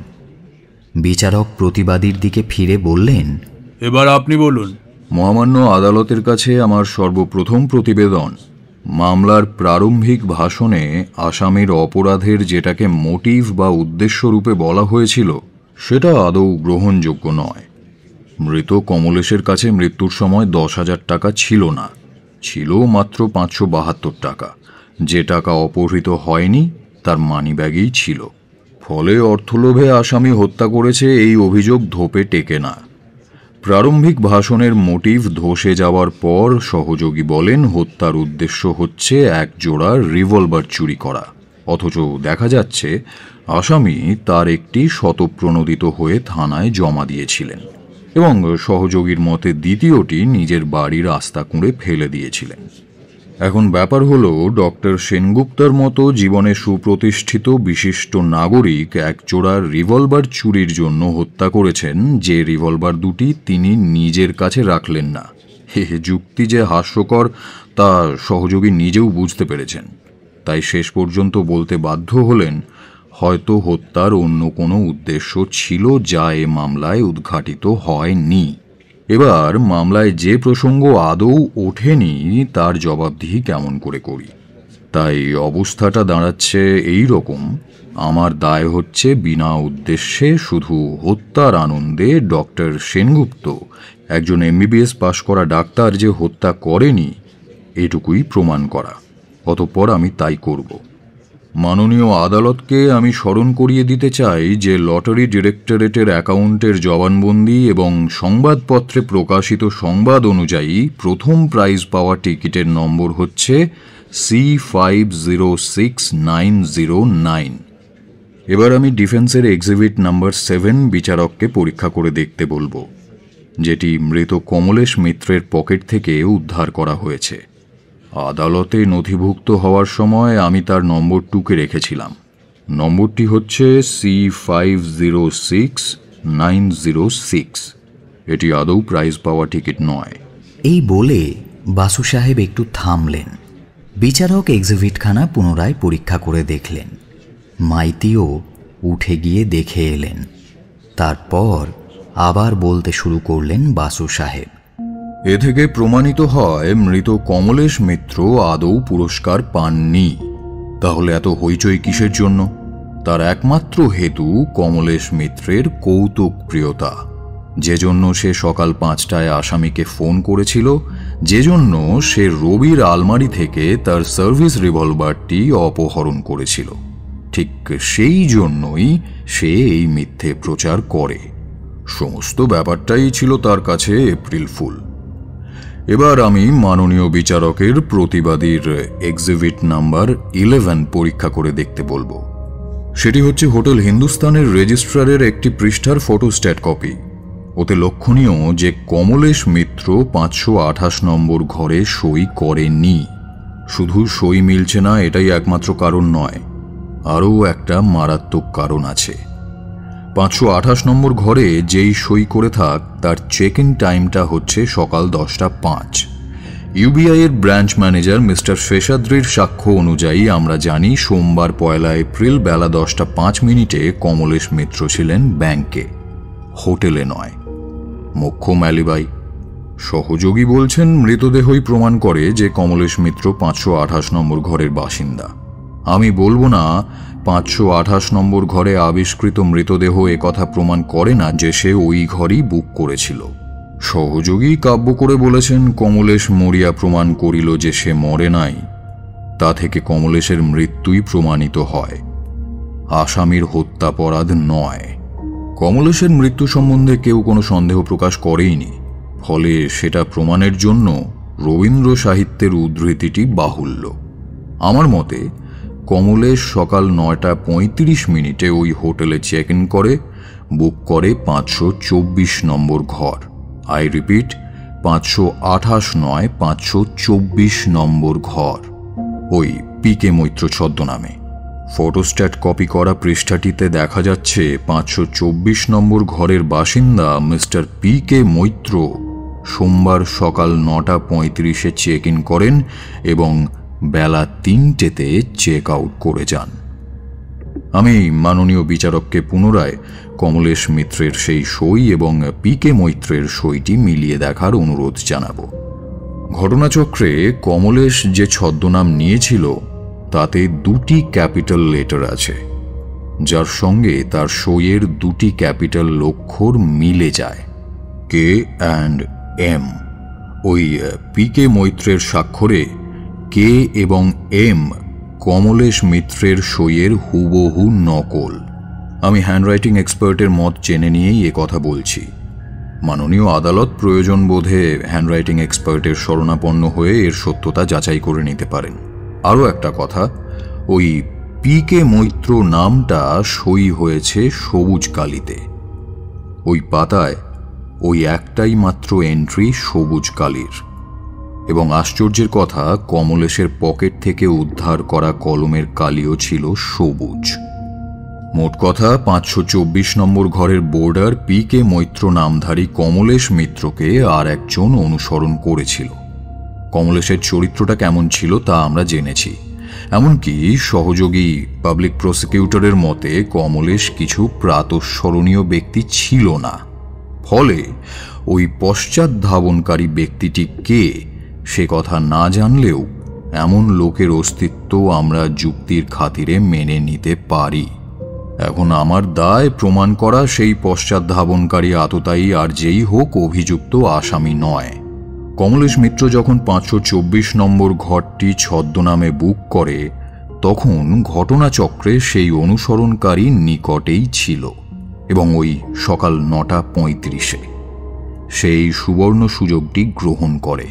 বিচারক প্রতিবাদীর দিকে ফিরে বললেন, এবার আপনি বলুন। মহামান্য আদালতের কাছে আমার সর্বপ্রথম প্রতিবেদন। মামলার প্রারম্ভিক ভাষণে আসামির অপরাধের যেটাকে মোটিভ বা উদ্দেশ্য রূপে বলা হয়েছিল সেটা আদৌ গ্রহণযোগ্য নয়। মৃত কমলেশের কাছে মৃত্যুর সময় দশ হাজার টাকা ছিল না, ছিল মাত্র পাঁচশো বাহাত্তর টাকা। যে টাকা অপহৃত হয়নি তার মানিব্যাগেই ছিল। ফলে অর্থলোভে আসামি হত্যা করেছে এই অভিযোগ ধোপে টেকে না। প্রারম্ভিক ভাষণের মোটিভ ধসে যাওয়ার পর সহযোগী বলেন হত্যার উদ্দেশ্য হচ্ছে এক জোড়া রিভলভার চুরি করা, অথচ দেখা যাচ্ছে আসামি তার একটি স্বতঃপ্রণোদিত হয়ে থানায় জমা দিয়েছিলেন এবং সহযোগীর মতে দ্বিতীয়টি নিজের বাড়ির আস্তা কুঁড়ে ফেলে দিয়েছিলেন। এখন ব্যাপার হলো, ডক্টর সেনগুপ্তর মতো জীবনে সুপ্রতিষ্ঠিত বিশিষ্ট নাগরিক এক জোড়া রিভলভার চুরির জন্য হত্যা করেছেন, যে রিভলভার দুটি তিনি নিজের কাছে রাখলেন না। হে যুক্তি যে হাস্যকর তা সহযোগী নিজেও বুঝতে পেরেছেন। তাই শেষ পর্যন্ত বলতে বাধ্য হলেন হয়তো হত্যার অন্য কোনো উদ্দেশ্য ছিল যা এ মামলায় উদ্ঘাটিত হয়নি। এবার মামলায় যে প্রসঙ্গ আদৌ ওঠেনি তার জবাবদিহি কেমন করে করি। তাই অবস্থাটা দাঁড়াচ্ছে এই রকম, আমার দায় হচ্ছে বিনা উদ্দেশ্যে শুধু হত্যার আনন্দে ডক্টর সেনগুপ্ত, একজন এমবিবিএস পাশ করা ডাক্তার, যে হত্যা করেনি এটুকুই প্রমাণ করা। অতঃপর আমি তাই করব। মাননীয় আদালতকে আমি স্মরণ করিয়ে দিতে চাই যে লটারি ডিরেক্টরেটের অ্যাকাউন্টের জবানবন্দি এবং সংবাদপত্রে প্রকাশিত সংবাদ অনুযায়ী প্রথম প্রাইজ পাওয়া টিকিটের নম্বর হচ্ছে C five zero six nine zero nine. এবার আমি ডিফেন্সের এক্সিবিট নাম্বার সেভেন বিচারককে পরীক্ষা করে দেখতে বলবো, যেটি মৃত কমলেশ মিত্রের পকেট থেকে উদ্ধার করা হয়েছে। আদালতে নথিভুক্ত হওয়ার সময় আমি তার নম্বর টুকে রেখেছিলাম। নম্বরটি হচ্ছে C five zero six nine zero six. এটি আদৌ প্রাইজ পাওয়া টিকিট নয়। এই বলে বাসু সাহেব একটু থামলেন। বিচারক এক্সিবিটখানা পুনরায় পরীক্ষা করে দেখলেন। মাইতিও উঠে গিয়ে দেখে এলেন। তারপর আবার বলতে শুরু করলেন বাসু সাহেব। এ থেকে প্রমাণিত হয় মৃত কমলেশ মিত্র আদৌ পুরস্কার পাননি। তাহলে এত হইচই কিসের জন্য? তার একমাত্র হেতু কমলেশ মিত্রের কৌতুক প্রিয়তা, যে জন্য সে সকাল পাঁচটায় আসামিকে ফোন করেছিল, যে জন্য সে রবির আলমারি থেকে তার সার্ভিস রিভলভারটি অপহরণ করেছিল। ঠিক সেই জন্যই সে এই মিথ্যে প্রচার করে। সমস্ত ব্যাপারটাই ছিল তার কাছে এপ্রিল ফুল। এবার আমি মাননীয় বিচারকের প্রতিবাদীর এক্সিবিট নাম্বার ইলেভেন পরীক্ষা করে দেখতে বলবো। সেটি হচ্ছে হোটেল হিন্দুস্তানের রেজিস্ট্রারের একটি পৃষ্ঠার ফটোস্ট্যাট কপি। ওতে লক্ষণীয় যে কমলেশ মিত্র পাঁচশো আঠাশ নম্বর ঘরে সই করেনি। শুধু সই মিলছে না এটাই একমাত্র কারণ নয়, আরও একটা মারাত্মক কারণ আছে। পাঁচশো আঠাশ নম্বর ঘরে যেই সই করে থাক তার চেক ইন টাইমটা হচ্ছে সকাল দশটা পাঁচ। ইউবিআই এর ব্রাঞ্চ ম্যানেজার মিস্টার শেষাদ্রির সাক্ষ্য অনুযায়ী আমরা জানি সোমবার পয়লা এপ্রিল বেলা দশটা পাঁচ মিনিটে কমলেশ মিত্র ছিলেন ব্যাংকে, হোটেলে নয়। মোক্ষম অ্যালিবাই। সহযোগী বলছেন মৃতদেহই প্রমাণ করে যে কমলেশ মিত্র পাঁচশো আঠাশ নম্বর ঘরের বাসিন্দা। আমি বলবো না পাঁচশো আঠাশ নম্বর ঘরে আবিষ্কৃত মৃতদেহ একথা প্রমাণ করে না যে সে ওই ঘরই বুক করেছিল। সহযোগী কাব্য করে বলেছেন কমলেশ মরিয়া প্রমাণ করিল যে সে মরে নাই। তা থেকে কমলেশের মৃত্যুই প্রমাণিত হয়, আসামির হত্যাপরাধ নয়। কমলেশের মৃত্যু সম্বন্ধে কেউ কোনো সন্দেহ প্রকাশ করেইনি, ফলে সেটা প্রমাণের জন্য রবীন্দ্র সাহিত্যের উদ্ধৃতিটি বাহুল্য। আমার মতে কমলেশ সকাল নয়টা পঁয়ত্রিশ মিনিটে ওই হোটেলে চেক ইন করে বুক করে পাঁচশো চব্বিশ নম্বর ঘর। আই রিপিট, পাঁচশো আঠাশ নয়, পাঁচশো চব্বিশ নম্বর ঘর, ওই পি কে মৈত্র ছদ্মনামে। ফটোস্ট্যাট কপি করা পৃষ্ঠাটিতে দেখা যাচ্ছে পাঁচশো চব্বিশ নম্বর ঘরের বাসিন্দা মিস্টার পি কে মৈত্র সোমবার সকাল নটা পঁয়ত্রিশে চেক ইন করেন এবং বেলা তিনটেতে চেক আউট করে যান। আমি মাননীয় বিচারককে পুনরায় কমলেশ মিত্রের সেই সই এবং পি কে মৈত্রের সইটি মিলিয়ে দেখার অনুরোধ জানাব। ঘটনাচক্রে কমলেশ যে ছদ্মনাম নিয়েছিল তাতে দুটি ক্যাপিটাল লেটার আছে, যার সঙ্গে তার সইয়ের দুটি ক্যাপিটাল অক্ষর মিলে যায়, কে অ্যান্ড এম। ওই পি কে মৈত্রের স্বাক্ষরে কে এবং এম কমলেশ মিত্রের সইয়ের হুবহু নকল। আমি হ্যান্ডরাইটিং এক্সপার্টের মত জেনে নিয়েই এ কথা বলছি। মাননীয় আদালত প্রয়োজন বোধে হ্যান্ডরাইটিং এক্সপার্টের শরণাপন্ন হয়ে এর সত্যতা যাচাই করে নিতে পারেন। আরও একটা কথা, ওই পি কে মৈত্র নামটা সই হয়েছে সবুজ কালিতে। ওই পাতায় ওই একটাই মাত্র এন্ট্রি সবুজ কালির, এবং আশ্চর্যের কথা, কমলেশের পকেট থেকে উদ্ধার করা কলমের কালিও ছিল সবুজ। মোট কথা, পাঁচশো চব্বিশ নম্বর ঘরের বোর্ডার পি কে মৈত্র নামধারী কমলেশ মিত্রকে আর একজন অনুসরণ করেছিল। কমলেশের চরিত্রটা কেমন ছিল তা আমরা জেনেছি। এমনকি সহযোগী পাবলিক প্রসিকিউটরের মতে কমলেশ কিছু প্রাতঃস্মরণীয় ব্যক্তি ছিল না। ফলে ওই পশ্চাৎ ধাবনকারী ব্যক্তিটি কে সে কথা না জানলেও এমন লোকের অস্তিত্ব আমরা যুক্তির খাতিরে মেনে নিতে পারি। এখন আমার দায় প্রমাণ করা সেই পশ্চাৎ ধাবনকারী আততায়ী আর যেই হোক অভিযুক্ত আসামি নয়। কমলেশ মিত্র যখন পাঁচশো চব্বিশ নম্বর ঘরটি ছদ্মনামে বুক করে তখন ঘটনাচক্রে সেই অনুসরণকারী নিকটেই ছিল এবং ওই সকাল নটা পঁয়ত্রিশে সেই সুবর্ণ সুযোগটি গ্রহণ করে।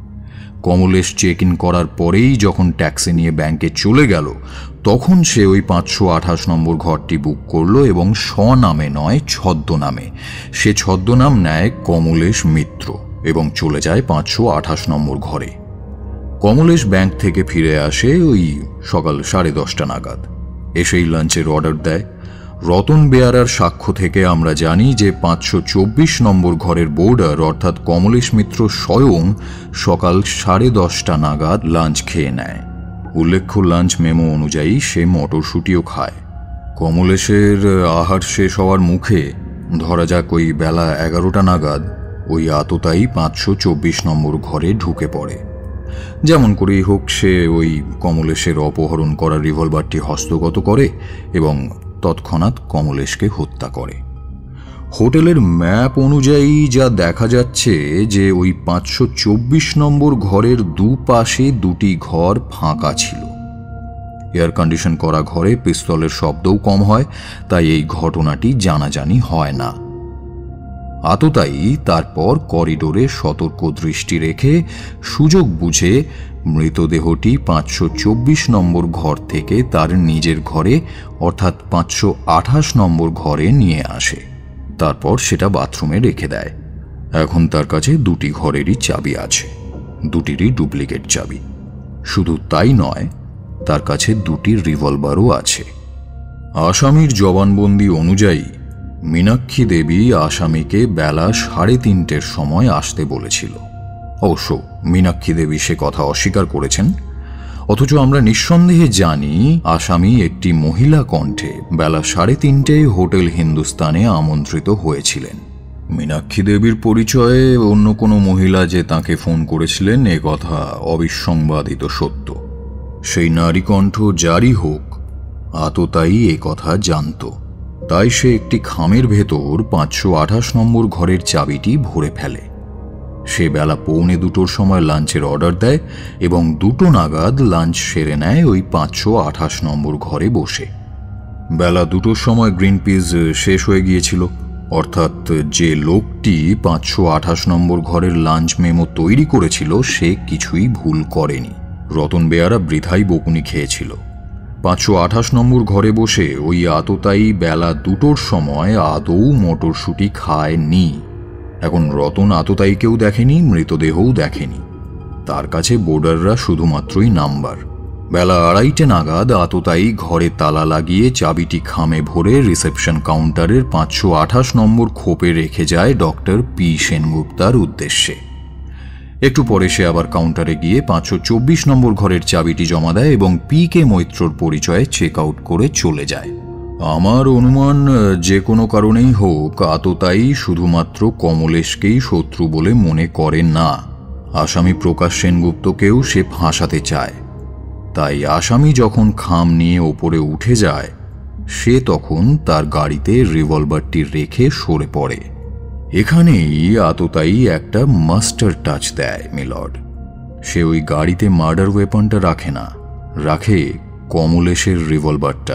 কমলেশ চেক ইন করার পরেই যখন ট্যাক্সি নিয়ে ব্যাংকে চলে গেল তখন সে ওই পাঁচশো আঠাশ নম্বর ঘরটি বুক করল এবং স্বনামে নয় ছদ্মনামে। সে ছদ্মনাম নেয় কমলেশ মিত্র এবং চলে যায় পাঁচশো আঠাশ নম্বর ঘরে। কমলেশ ব্যাংক থেকে ফিরে আসে ওই সকাল সাড়ে দশটা নাগাদ। এসেই লাঞ্চের অর্ডার দেয়। রতন বেয়ারার সাক্ষ্য থেকে আমরা জানি যে পাঁচশো চব্বিশ নম্বর ঘরের বোর্ডার অর্থাৎ কমলেশ মিত্র স্বয়ং সকাল সাড়ে দশটা নাগাদ লাঞ্চ খেয়ে নেয়। উল্লেখ্য লাঞ্চ মেমো অনুযায়ী সে মটরশুঁটিও খায়। কমলেশের আহার শেষ হওয়ার মুখে ধরা যাক ওই বেলা এগারোটা নাগাদ ওই আততায়ী পাঁচশো চব্বিশ নম্বর ঘরে ঢুকে পড়ে। যেমন করেই হোক সে ওই কমলেশের অপহরণ করা রিভলভারটি হস্তগত করে এবং তৎক্ষণাৎ কমলেশকে হত্যা করে। হোটেলের ম্যাপ অনুযায়ী যা দেখা যাচ্ছে যে ওই পাঁচশো চব্বিশ নম্বর ঘরের দুপাশে দুটি ঘর ফাঁকা ছিল। এয়ার কন্ডিশন করা ঘরে পিস্তলের শব্দও কম হয়, তাই এই ঘটনাটি জানাজানি হয় না। আততায়ী তারপর করিডোরে সতর্ক দৃষ্টি রেখে সুযোগ বুঝে মৃতদেহটি পাঁচশো চব্বিশ নম্বর ঘর থেকে তার নিজের ঘরে অর্থাৎ পাঁচশো আঠাশ নম্বর ঘরে নিয়ে আসে। তারপর সেটা বাথরুমে রেখে দেয়। এখন তার কাছে দুটি ঘরেরই চাবি আছে, দুটিরই ডুপ্লিকেট চাবি। শুধু তাই নয়, তার কাছে দুটি রিভলভারও আছে। আসামির জবানবন্দি অনুযায়ী মীনাক্ষী দেবী আসামিকে বেলা সাড়ে তিনটের সময় আসতে বলেছিল। অবশ্য মীনাক্ষী দেবী সে কথা অস্বীকার করেছেন, অথচ আমরা নিঃসন্দেহে জানি আসামি একটি মহিলা কণ্ঠে বেলা সাড়ে তিনটেয় হোটেল হিন্দুস্তানে আমন্ত্রিত হয়েছিলেন। মীনাক্ষী দেবীর পরিচয়ে অন্য কোনো মহিলা যে তাকে ফোন করেছিলেন এ কথা অবিসংবাদিত সত্য। সেই নারী কণ্ঠ যারই হোক, আততায়ী এ কথা জানত। তাই সে একটি খামের ভেতর পাঁচশো আঠাশ নম্বর ঘরের চাবিটি ভরে ফেলে। সে বেলা পৌনে দুটোর সময় লাঞ্চের অর্ডার দেয় এবং দুটো নাগাদ লাঞ্চ সেরে নেয় ওই পাঁচশো আঠাশ নম্বর ঘরে বসে। বেলা দুটোর সময় গ্রিন পিস শেষ হয়ে গিয়েছিল, অর্থাৎ যে লোকটি পাঁচশো আঠাশ নম্বর ঘরের লাঞ্চ মেমো তৈরি করেছিল সে কিছুই ভুল করেনি। রতন বেয়ারা বৃথাই বকুনি খেয়েছিল। পাঁচশো আঠাশ নম্বর ঘরে বসে ওই আততায়ী বেলা দুটোর সময় আদৌ মটরশুঁটি খায়নি। এখন রতন আততায়ীকেও দেখেনি, মৃতদেহও দেখেনি। তার কাছে বোর্ডাররা শুধুমাত্রই নাম্বার। বেলা আড়াইটে নাগাদ আততায়ী ঘরে তালা লাগিয়ে চাবিটি খামে ভরে রিসেপশন কাউন্টারের পাঁচশো আঠাশ নম্বর খোপে রেখে যায় ডক্টর পি সেনগুপ্তার উদ্দেশ্যে। একটু পরে সে আবার কাউন্টারে গিয়ে পাঁচশো চব্বিশ নম্বর ঘরের চাবিটি জমা দেয় এবং পি কে মৈত্রর পরিচয়ে চেক আউট করে চলে যায়। আমার অনুমান, যে কোনো কারণেই হোক আততায়ী শুধুমাত্র কমলেশকেই শত্রু বলে মনে করে না, আসামি প্রকাশ সেনগুপ্তকেও সে ফাঁসাতে চায়। তাই আসামি যখন খাম নিয়ে ওপরে উঠে যায়, সে তখন তার গাড়িতে রিভলভারটি রেখে সরে পড়ে। এখানেই আততায়ী একটা মাস্টার টাচ দেয় মিলর্ড। সে ওই গাড়িতে মার্ডার ওয়েপনটা রাখে না, রাখে কমলেশের রিভলভারটা।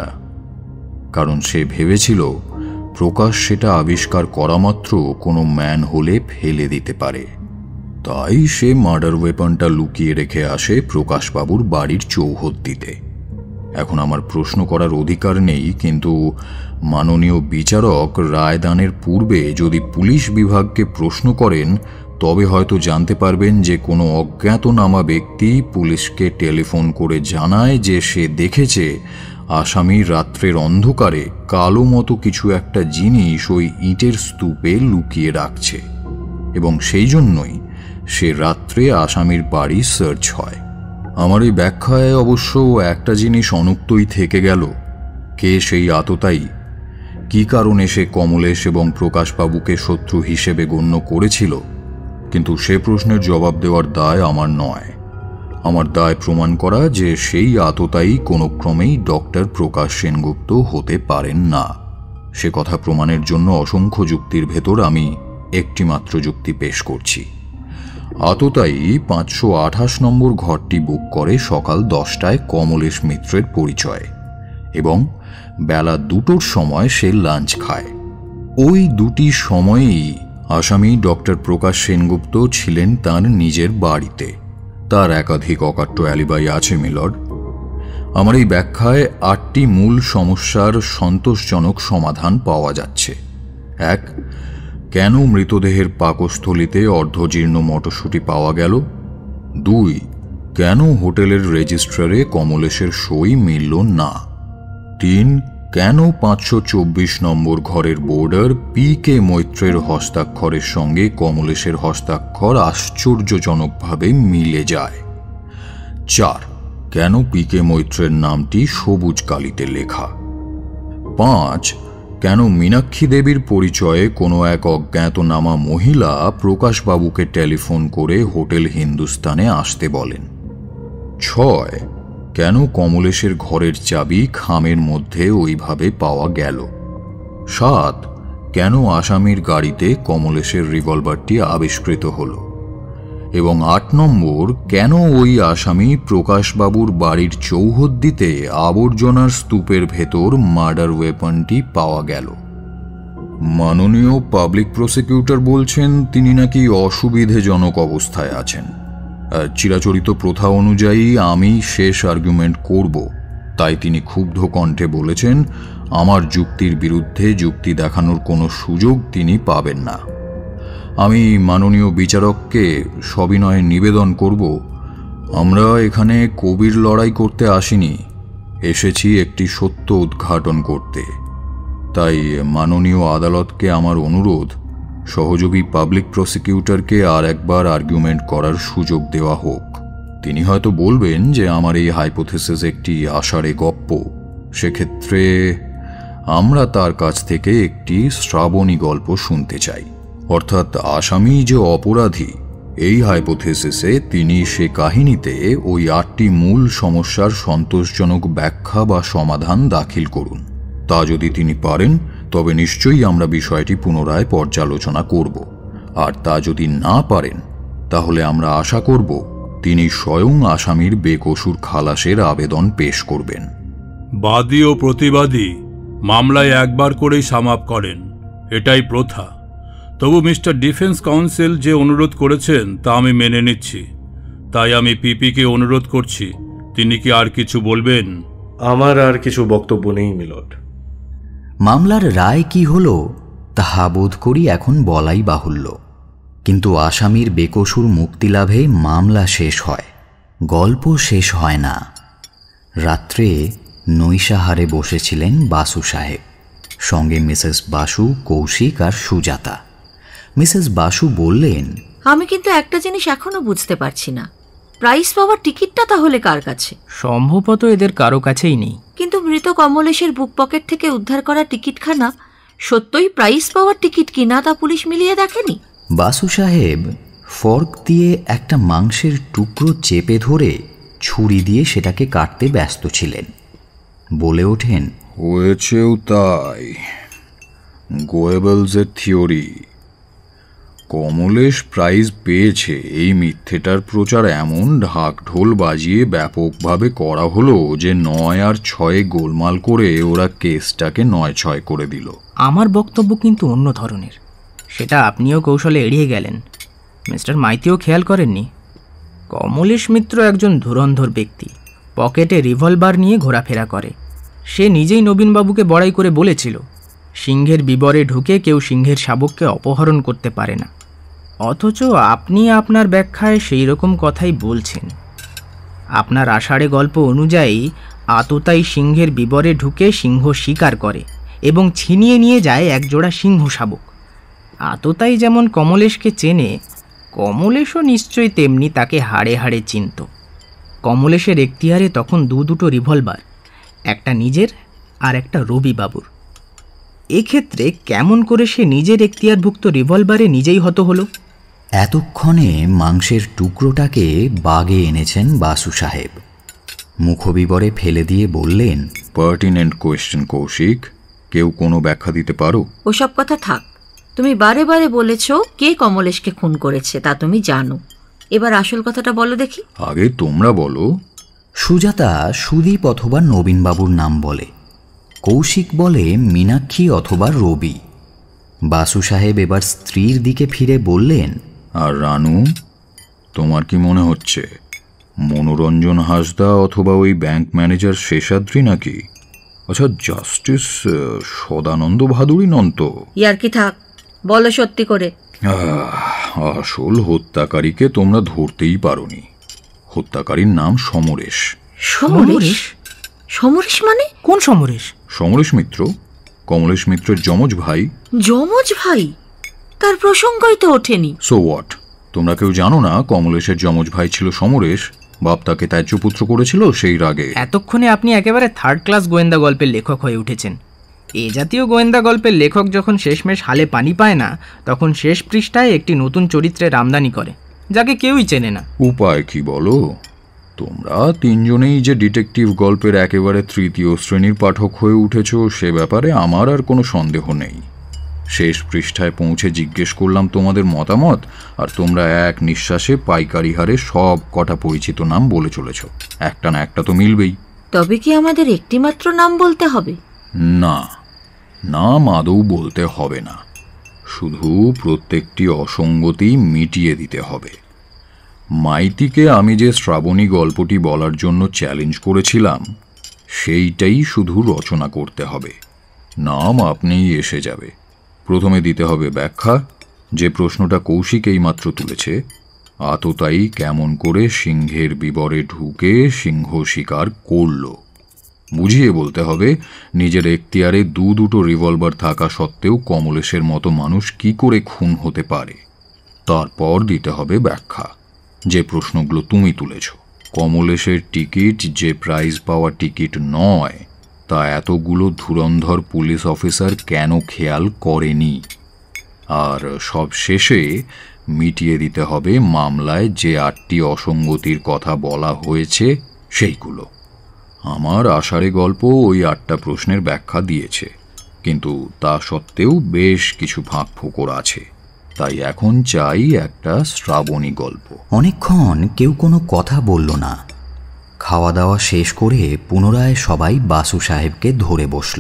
কারণ সে ভেবেছিল প্রকাশ সেটা আবিষ্কার করা মাত্র কোনো ম্যান হলে ফেলে দিতে পারে। তাই সে মার্ডার ওয়েপনটা লুকিয়ে রেখে আসে প্রকাশবাবুর বাড়ির চৌহদ্দিতে। এখন আমার প্রশ্ন করার অধিকার নেই, কিন্তু মাননীয় বিচারক রায়দানের পূর্বে যদি পুলিশ বিভাগকে প্রশ্ন করেন, তবে হয়তো জানতে পারবেন যে কোনো অজ্ঞাতনামা ব্যক্তি পুলিশকে টেলিফোন করে জানায় যে সে দেখেছে আসামি রাত্রের অন্ধকারে কালো মতো কিছু একটা জিনিস ওই ইটের স্তূপে লুকিয়ে রাখছে, এবং সেই জন্যই সে রাত্রে আসামির বাড়ি সার্চ হয়। আমার এই ব্যাখ্যায় অবশ্য একটা জিনিস অনুক্তই থেকে গেল, কে সেই আততায়ী, কি কারণে সে কমলেশ এবং প্রকাশবাবুকে শত্রু হিসেবে গণ্য করেছিল। কিন্তু সে প্রশ্নের জবাব দেওয়ার দায় আমার নয়। আমার দায় প্রমাণ করা যে সেই আততায়ী কোনো ক্রমেই ডক্টর প্রকাশ সেনগুপ্ত হতে পারেন না। সে কথা প্রমাণের জন্য অসংখ্য যুক্তির ভেতর আমি একটি মাত্র যুক্তি পেশ করছি। আততায়ী পাঁচশো আঠাশ নম্বর ঘরটি বুক করে সকাল দশটায় কমলেশ মিত্রের পরিচয়ে, এবং বেলা দুটোর সময় সে লাঞ্চ খায়। ওই দুটি সময়েই আসামি ডক্টর প্রকাশ সেনগুপ্ত ছিলেন তার নিজের বাড়িতে। তার একাধিক অকাট্য অ্যালিবাই আছে মিলর্ড। আমার এই ব্যাখ্যায় আটটি মূল সমস্যার সন্তোষজনক সমাধান পাওয়া যাচ্ছে। এক, কেন মৃতদেহের পাকস্থলিতে অর্ধজীর্ণ মটরশুঁটি পাওয়া গেল? দুই, কেন হোটেলের রেজিস্ট্রারে কমলেশের সই মিলল না? তিন, কেন পাঁচশো চব্বিশ নম্বর ঘরের বোর্ডার পি কে মৈত্রের হস্তাক্ষরের সঙ্গে কমলেশের হস্তাক্ষর আশ্চর্যজনকভাবে মিলে যায়? চার, কেন পি কে মৈত্রের নামটি সবুজ কালিতে লেখা? পাঁচ, কেন মীনাক্ষী দেবীর পরিচয়ে কোনো এক অজ্ঞাতনামা মহিলা প্রকাশবাবুকে টেলিফোন করে হোটেল হিন্দুস্তানে আসতে বলেন? ছয়, কেন কমলেশের ঘরের চাবি খামের মধ্যে ওইভাবে পাওয়া গেল? সাত, কেন আসামির গাড়িতে কমলেশের রিভলভারটি আবিষ্কৃত হল? এবং আট নম্বর, কেন ওই আসামি প্রকাশবাবুর বাড়ির চৌহদ্দিতে আবর্জনার স্তূপের ভেতর মার্ডার ওয়েপনটি পাওয়া গেল? মাননীয় পাবলিক প্রসিকিউটর বলছেন তিনি নাকি অসুবিধেজনক অবস্থায় আছেন। চিরাচরিত প্রথা অনুযায়ী আমি শেষ আর্গুমেন্ট করব, তাই তিনি ক্ষুব্ধ কণ্ঠে বলেছেন আমার যুক্তির বিরুদ্ধে যুক্তি দেখানোর কোনো সুযোগ তিনি পাবেন না। আমি মাননীয় বিচারককে সবিনয়ে নিবেদন করব, আমরা এখানে কবির লড়াই করতে আসিনি, এসেছি একটি সত্য উদ্ঘাটন করতে। তাই মাননীয় আদালতকে আমার অনুরোধ, সহযোগী পাবলিক প্রসিকিউটরকে আর একবার আর্গুমেন্ট করার সুযোগ দেওয়া হোক। তিনি হয়তো বলবেন যে আমার এই হাইপোথেসিস একটি আষাঢ়ে গপ্প, সেক্ষেত্রে আমরা তার কাছ থেকে একটি শ্রাবণী গল্প শুনতে চাই। অর্থাৎ আসামি যে অপরাধী, এই হাইপোথেসিসে তিনি সে কাহিনীতে ওই আটটি মূল সমস্যার সন্তোষজনক ব্যাখ্যা বা সমাধান দাখিল করুন। তা যদি তিনি পারেন তবে নিশ্চয়ই আমরা বিষয়টি পুনরায় পর্যালোচনা করব, আর তা যদি না পারেন তাহলে আমরা আশা করব তিনি স্বয়ং আসামির বেকসুর খালাসের আবেদন পেশ করবেন। বাদী ও প্রতিবাদী মামলায় একবার করেই সামাপ করেন, এটাই প্রথা। তবু মিস্টার ডিফেন্স কাউন্সিল যে অনুরোধ করেছেন তা আমি মেনে নিচ্ছি। তাই আমি পিপিকে অনুরোধ করছি, তিনি কি আর কিছু বলবেন? আমার আর কিছু বক্তব্য নেই মিলট। মামলার রায় কি হলো তাহা বোধ করি এখন বলাই বাহুল্য, কিন্তু আসামির বেকসুর মুক্তিলাভে মামলা শেষ হয়, গল্প শেষ হয় না। রাত্রে নৈশাহারে বসেছিলেন বাসু সাহেব, সঙ্গে মিসেস বাসু, কৌশিক আর সুজাতা। মিসেস বাসু বললেন, আমি কিন্তু একটা জিনিস এখনো বুঝতে পারছি না, প্রাইজ পাওয়ার টিকিটটা তাহলে কার কাছে? সম্ভবত এদের কারো কাছেই নেই। কিন্তু মৃত কমলেশের বুক পকেট থেকে উদ্ধার করা টিকিটখানা সত্যই প্রাইজ পাওয়ার টিকিট কিনা তা পুলিশ মিলিয়ে দেখেনি? বাসু সাহেব ফর্ক দিয়ে একটা মাংসের টুকরো চেপে ধরে ছুরি দিয়ে সেটাকে কাটতে ব্যস্ত ছিলেন। বলে ওঠেন, হয়েছেও তাই। গোয়েবলসের থিওরি, কমলেশ প্রাইজ পেয়েছে এই মিথ্যেটার প্রচার এমন ঢাকঢোল বাজিয়ে ব্যাপকভাবে করা হলো যে নয় আর ছয়ে গোলমাল করে ওরা কেসটাকে নয় ছয় করে দিল। আমার বক্তব্য কিন্তু অন্য ধরনের, সেটা আপনিও কৌশলে এড়িয়ে গেলেন। মিস্টার মাইতিও খেয়াল করেননি। কমলেশ মিত্র একজন ধুরন্ধর ব্যক্তি, পকেটে রিভলভার নিয়ে ঘোরাফেরা করে। সে নিজেই নবীনবাবুকে বড়াই করে বলেছিল, সিংহের বিবরে ঢুকে কেউ সিংহের শাবককে অপহরণ করতে পারে না। অথচ আপনি আপনার ব্যাখ্যায় সেই রকম কথাই বলছেন। আপনার আষাঢ়ে গল্প অনুযায়ী আততায়ী সিংহের বিবরে ঢুকে সিংহ শিকার করে এবং ছিনিয়ে নিয়ে যায় একজোড়া সিংহ শাবক। আততায়ী যেমন কমলেশকে চেনে, কমলেশও নিশ্চয়ই তেমনি তাকে হাড়ে হাড়ে চিনত। কমলেশের এখতিয়ারে তখন দু দুটো রিভলভার, একটা নিজের আর একটা রবিবাবুর। এক্ষেত্রে কেমন করে সে নিজের এখতিয়ারভুক্ত রিভলভারে নিজেই হত হলো? এতক্ষণে মাংসের টুকরোটাকে বাগে এনেছেন বাসু সাহেব। মুখবিবরে ফেলে দিয়ে বললেন, পার্টিনেন্ট কোয়েশ্চেন কৌশিক, কেউ কোনো ব্যাখ্যা দিতে পারো? ওসব কথা থাক, তুমি বারে বারে বলেছ কে কমলেশকে খুন করেছে তা তুমি জানো, এবার আসল কথাটা বলো দেখি। আগে তোমরা বলো। সুজাতা সুদীপ অথবা নবীনবাবুর নাম বলে, কৌশিক বলে মীনাক্ষী অথবা রবি। বাসু সাহেব এবার স্ত্রীর দিকে ফিরে বললেন, আর রানু, তোমার কি মনে হচ্ছে মনোরঞ্জন হাসদা অথবা ওই ব্যাংক ম্যানেজার শেষাদ্রি নাকি? আচ্ছা, জাস্টিস সদানন্দ ভাদুড়ী নন তো? ইয়ার কি থাক, বলো সত্যি করে। আসল হত্যাকারীকে তোমরা ধরতেই পারোনি। হত্যাকারীর নাম সমরেশ। সমরেশ? সমরেশ মানে? কোন সমরেশ? সমরেশ মিত্র, কমলেশ মিত্রের যমজ ভাই। যমজ ভাই? তার প্রসঙ্গই তো ওঠেনি। So what? তোমরা কেউ জানো না কমলেশের যমজ ভাই ছিল সমরেশ? বাপ তাকে ত্যায্যপুত্র করেছিল সেই রাগে। এতক্ষণে আপনি একেবারে থার্ড ক্লাস গোয়েন্দা গল্পের লেখক হয়ে উঠেছেন। এ জাতীয় গোয়েন্দা গল্পের লেখক যখন শেষমেশ হালে পানি পায় না, তখন শেষ পৃষ্ঠায় একটি নতুন চরিত্রের আমদানি করে, যাকে কেউই চেনে না। উপায় কি বলো? তোমরা তিনজনেই যে ডিটেকটিভ গল্পের একেবারে তৃতীয় শ্রেণীর পাঠক হয়ে উঠেছ সে ব্যাপারে আমার আর কোনো সন্দেহ নেই। শেষ পৃষ্ঠায় পৌঁছে জিজ্ঞেস করলাম তোমাদের মতামত, আর তোমরা এক নিঃশ্বাসে পাইকারি হারে সব কটা পরিচিত নাম বলে চলেছ। একটা না একটা তো মিলবেই। তবে কি আমাদের একটিমাত্র নাম বলতে হবে? না, নাম আদৌ বলতে হবে না, শুধু প্রত্যেকটি অসঙ্গতি মিটিয়ে দিতে হবে। মাইতিকে আমি যে শ্রাবণী গল্পটি বলার জন্য চ্যালেঞ্জ করেছিলাম সেইটাই শুধু রচনা করতে হবে। নাম আপনিই এসে যাবে। প্রথমে দিতে হবে ব্যাখ্যা, যে প্রশ্নটা কৌশিক এইমাত্র তুলেছে, আততায়ী কেমন করে সিংহের বিবরে ঢুকে সিংহ শিকার করল। বুঝিয়ে বলতে হবে নিজের এখতিয়ারে দু দুটো রিভলভার থাকা সত্ত্বেও কমলেশের মতো মানুষ কি করে খুন হতে পারে। তারপর দিতে হবে ব্যাখ্যা, যে প্রশ্নগুলো তুমি তুলেছ। কমলেশের টিকিট যে প্রাইজ পাওয়া টিকিট নয় তা এতগুলো ধুরন্ধর পুলিশ অফিসার কেন খেয়াল করেনি। আর সব শেষে মিটিয়ে দিতে হবে মামলায় যে আটটি অসঙ্গতির কথা বলা হয়েছে সেইগুলো। আমার আষাঢ়ে গল্প ওই আটটা প্রশ্নের ব্যাখ্যা দিয়েছে, কিন্তু তা সত্ত্বেও বেশ কিছু ফাঁক ফোকর আছে। তাই এখন চাই একটা শ্রাবণী গল্প। অনেকক্ষণ কেউ কোনো কথা বলল না। খাওয়া দাওয়া শেষ করে পুনরায় সবাই বাসু সাহেবকে ধরে বসল।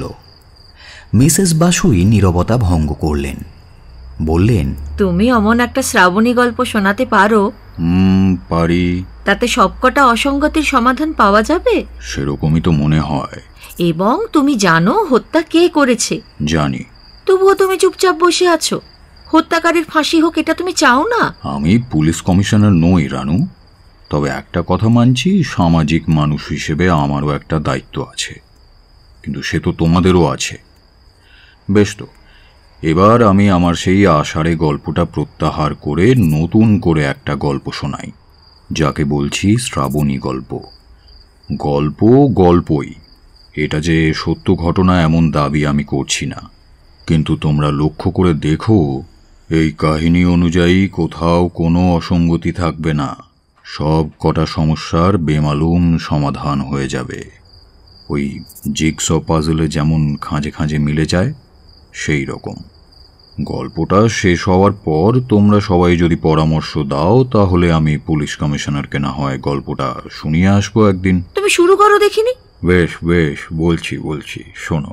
মিসেস বাসুই নীরবতা ভঙ্গ করলেন, বললেন, তুমি অমন একটা শ্রাবণী গল্প শোনাতে পারো হুম, পারি। তাতে সবকটা অসঙ্গতির সমাধান পাওয়া যাবে? সেরকমই তো মনে হয়। এবং তুমি জানো হত্যা কে করেছে? জানি। তবুও তুমি চুপচাপ বসে আছো। হত্যাকারীর ফাঁসি হোক এটা তুমি চাও না? আমি পুলিশ কমিশনার নই রানু, তবে একটা কথা মানছি, সামাজিক মানুষ হিসেবে আমারও একটা দায়িত্ব আছে, কিন্তু সে তো তোমাদেরও আছে। বেশ, তো এবার আমি আমার সেই আষাঢ়ে গল্পটা প্রত্যাহার করে নতুন করে একটা গল্প শোনাই, যাকে বলছি শ্রাবণী গল্প। গল্প গল্পই, এটা যে সত্য ঘটনা এমন দাবি আমি করছি না, কিন্তু তোমরা লক্ষ্য করে দেখো এই কাহিনী অনুযায়ী কোথাও কোনো অসঙ্গতি থাকবে না। সব কটা সমস্যার বেমালুম সমাধান হয়ে যাবে। ওই জিগস পাজলে যেমন খাঁজে খাঁজে মিলে যায়, সেই রকম। গল্পটা শেষ হওয়ার পর তোমরা সবাই যদি পরামর্শ দাও, তাহলে আমি পুলিশ কমিশনারকে না হয় গল্পটা শুনিয়ে আসবো একদিন। তুমি শুরু করো দেখিনি। বেশ বেশ, বলছি বলছি শোনো।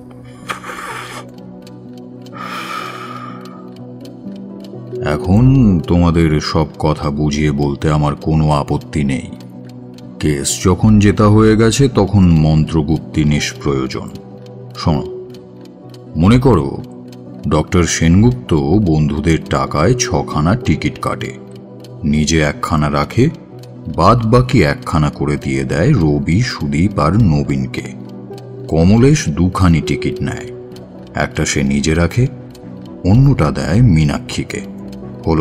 এখন তোমাদের সব কথা বুঝিয়ে বলতে আমার কোনো আপত্তি নেই। কেস যখন জেতা হয়ে গেছে তখন মন্ত্রগুপ্তি নিষ্প্রয়োজন। শোনো, মনে করো ডক্টর সেনগুপ্ত বন্ধুদের টাকায় ছখানা টিকিট কাটে, নিজে একখানা রাখে, বাদ বাকি একখানা করে দিয়ে দেয় রবি, সুদীপ আর নবীনকে। কমলেশ দুখানি টিকিট নেয়, একটা সে নিজে রাখে, অন্যটা দেয় মীনাক্ষীকে। হলো।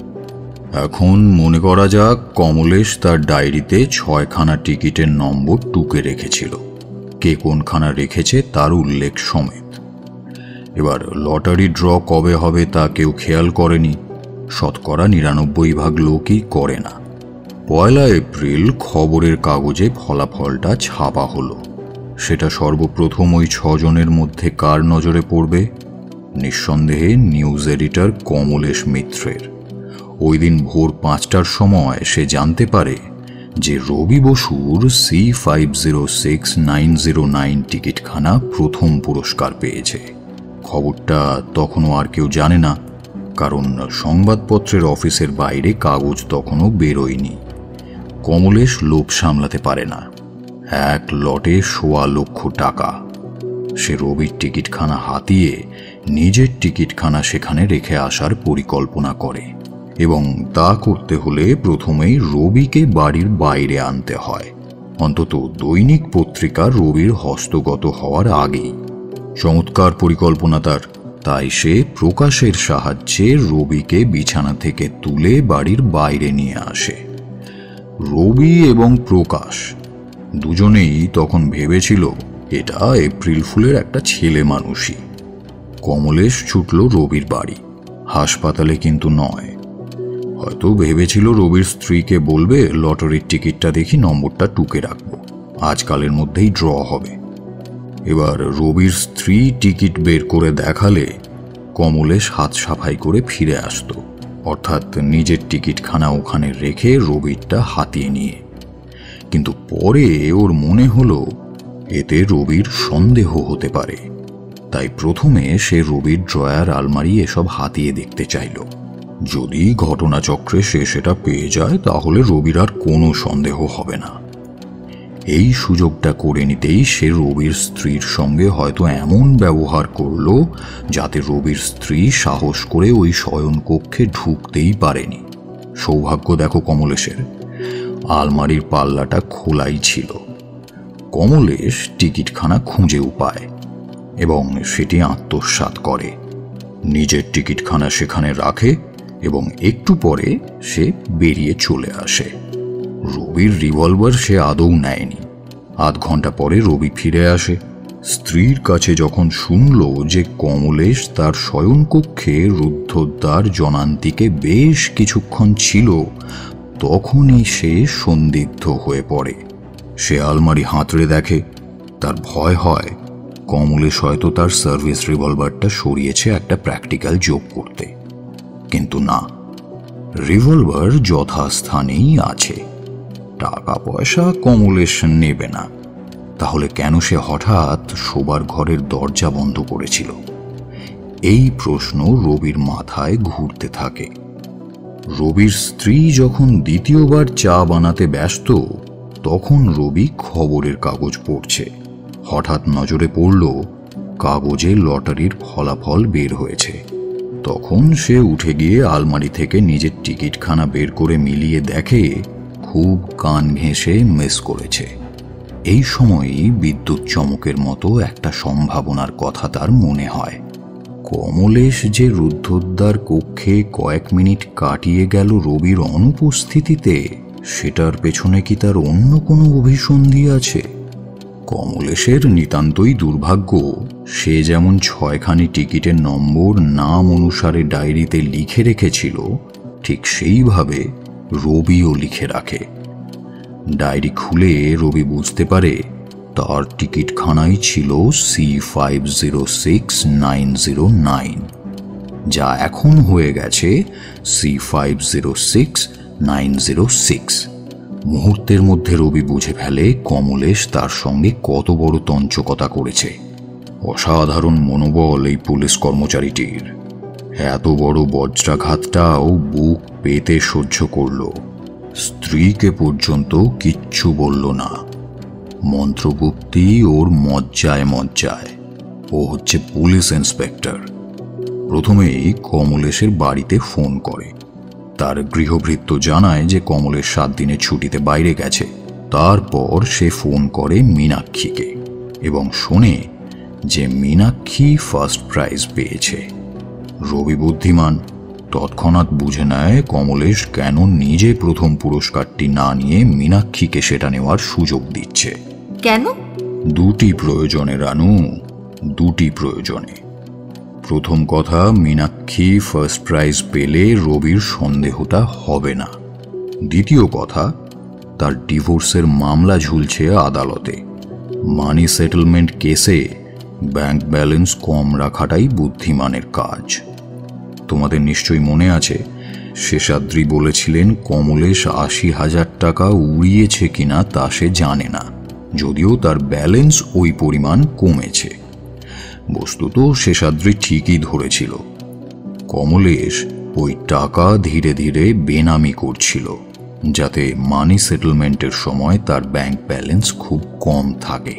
এখন মনে করা যাক কমলেশ তার ডায়েরিতে ছয়খানা টিকিটের নম্বর টুকে রেখেছিল, কে কোনখানা রেখেছে তার উল্লেখ সমেত। এবার লটারি ড্র কবে হবে তা কেউ খেয়াল করেনি, শতকরা নিরানব্বই ভাগ লোকই করে না। পয়লা এপ্রিল খবরের কাগজে ফলাফলটা ছাপা হলো। সেটা সর্বপ্রথম ওই ছজনের মধ্যে কার নজরে পড়বে? নিঃসন্দেহে নিউজ এডিটর কমলেশ মিত্রের। ওই দিন ভোর পাঁচটার সময় সে জানতে পারে যে রবি বসুর C five zero six nine zero nine টিকিটখানা প্রথম পুরস্কার পেয়েছে। খবরটা তখনও আর কেউ জানে না, কারণ সংবাদপত্রের অফিসের বাইরে কাগজ তখনও বেরোয়নি। কমলেশ লোভ সামলাতে পারে না। এক লটে সোয়া লক্ষ টাকা। সে রবির টিকিটখানা হাতিয়ে নিজের টিকিটখানা সেখানে রেখে আসার পরিকল্পনা করে, এবং তা করতে হলে প্রথমেই রবিকে বাড়ির বাইরে আনতে হয়, অন্তত দৈনিক পত্রিকা রবির হস্তগত হওয়ার আগেই। চমৎকার পরিকল্পনা তার। তাই সে প্রকাশের সাহায্যে রবিকে বিছানা থেকে তুলে বাড়ির বাইরে নিয়ে আসে। রবি এবং প্রকাশ দুজনেই তখন ভেবেছিল এটা এপ্রিল ফুলের একটা ছেলে মানুষই। কমলেশ ছুটল রবির বাড়ি, হাসপাতালে কিন্তু নয়। হয়তো ভেবেছিল রবির স্ত্রীকে বলবে লটারির টিকিটটা দেখি নম্বরটা টুকে রাখবো, আজকালের মধ্যেই ড্র হবে। এবার রবির স্ত্রী টিকিট বের করে দেখালে কমলেশ হাত সাফাই করে ফিরে আসত, অর্থাৎ নিজের টিকিটখানা ওখানে রেখে রবিরটা হাতিয়ে নিয়ে। কিন্তু পরে ওর মনে হলো এতে রবির সন্দেহ হতে পারে, তাই প্রথমে সে রবির ড্রয়ার, আলমারি এসব হাতিয়ে দেখতে চাইল। যদি ঘটনাচক্রে সে সেটা পেয়ে যায় তাহলে রবির আর কোনো সন্দেহ হবে না। এই সুযোগটা করে নিতেই সে রবির স্ত্রীর সঙ্গে হয়তো এমন ব্যবহার করল যাতে রবির স্ত্রী সাহস করে ওই শয়নকক্ষে ঢুকতেই পারেনি। সৌভাগ্য দেখো কমলেশের, আলমারির পাল্লাটা খোলাই ছিল। কমলেশ টিকিটখানা খুঁজেও পায় এবং সেটি আত্মসাৎ করে, নিজের টিকিটখানা সেখানে রাখে এবং একটু পরে সে বেরিয়ে চলে আসে। রবির রিভলভার সে আদৌ নেয়নি। আধ ঘন্টা পরে রবি ফিরে আসে। স্ত্রীর কাছে যখন শুনল যে কমলেশ তার শয়নকক্ষে রুদ্ধদ্বার জনান্তিকে বেশ কিছুক্ষণ ছিল, তখনই সে সন্দিগ্ধ হয়ে পড়ে। সে আলমারি হাতড়ে দেখে। তার ভয় হয় কমলেশ হয়তো তার সার্ভিস রিভলভারটা সরিয়েছে একটা প্র্যাকটিক্যাল জোক করতে, কিন্তু না, রিভলভার যথাস্থানেই আছে। টাকা পয়সা কমলেশ নেবে না, তাহলে কেন সে হঠাৎ শোবার ঘরের দরজা বন্ধ করেছিল? এই প্রশ্ন রবির মাথায় ঘুরতে থাকে। রবির স্ত্রী যখন দ্বিতীয়বার চা বানাতে ব্যস্ত, তখন রবি খবরের কাগজ পড়ছে। হঠাৎ নজরে পড়ল কাগজে লটারির ফলাফল বের হয়েছে। তখন সে উঠে গিয়ে আলমারি থেকে নিজের টিকিটখানা বের করে মিলিয়ে দেখে খুব কান ঘেঁষে মিস করেছে। এই সময়ই বিদ্যুৎ চমকের মতো একটা সম্ভাবনার কথা তার মনে হয়। কমলেশ যে রুদ্ধদ্বার কক্ষে কয়েক মিনিট কাটিয়ে গেল রবির অনুপস্থিতিতে, সেটার পেছনে কি তার অন্য কোনো অভিসন্ধি আছে? কমলেশের নিতান্তই দুর্ভাগ্য, সে যেমন ছয়খানি টিকিটের নম্বর নাম অনুসারে ডায়েরিতে লিখে রেখেছিল, ঠিক সেইভাবে রবিও লিখে রাখে। ডায়েরি খুলে রবি বুঝতে পারে তার টিকিটখানাই ছিল C five zero six nine zero nine, যা এখন হয়ে গেছে C five zero six nine zero six. মুহূর্তের মধ্যে রবি বুঝে ফেলে কমলেশ তার সঙ্গে কত বড় তঞ্চকতা করেছে। অসাধারণ মনোবল এই পুলিশ কর্মচারীটির। এত বড় বজ্রাঘাতটাও বুক পেতে সহ্য করল। স্ত্রীকে পর্যন্ত কিচ্ছু বলল না। মন্ত্রগুপ্তি ওর মজ্জায় মজ্জায়। ও হচ্ছে পুলিশ ইন্সপেক্টর। প্রথমেই কমলেশের বাড়িতে ফোন করে। তার গৃহভৃত্য জানায় যে কমলেশ সাত দিনের ছুটিতে বাইরে গেছে। তারপর সে ফোন করে মীনাক্ষীকে এবং শোনে যে মীনাক্ষী ফার্স্ট প্রাইজ পেয়েছে। রবি বুদ্ধিমান, তৎক্ষণাৎ বুঝে নেয় কমলেশ কেন নিজে প্রথম পুরস্কারটি না নিয়ে মীনাক্ষীকে সেটা নেওয়ার সুযোগ দিচ্ছে। কেন? দুটি প্রয়োজনে রানু, দুটি প্রয়োজনে। প্রথম কথা, মীনাক্ষী ফার্স্ট প্রাইজ পেলে রবির সন্দেহটা হবে না। দ্বিতীয় কথা, তার ডিভোর্সের মামলা ঝুলছে আদালতে। মানি সেটেলমেন্ট কেসে ব্যাংক ব্যালেন্স কম রাখাটাই বুদ্ধিমানের কাজ। তোমাদের নিশ্চয়ই মনে আছে, শেষাদ্রি বলেছিলেন কমলেশ আশি হাজার টাকা উড়িয়েছে কিনা তা সে জানে না, যদিও তার ব্যালেন্স ওই পরিমাণ কমেছে। বস্তুত শেষাদ্রি ঠিকই ধরেছিল। কমলেশ ওই টাকা ধীরে ধীরে বেনামি করছিল, যাতে মানি সেটেলমেন্টের সময় তার ব্যাংক ব্যালেন্স খুব কম থাকে।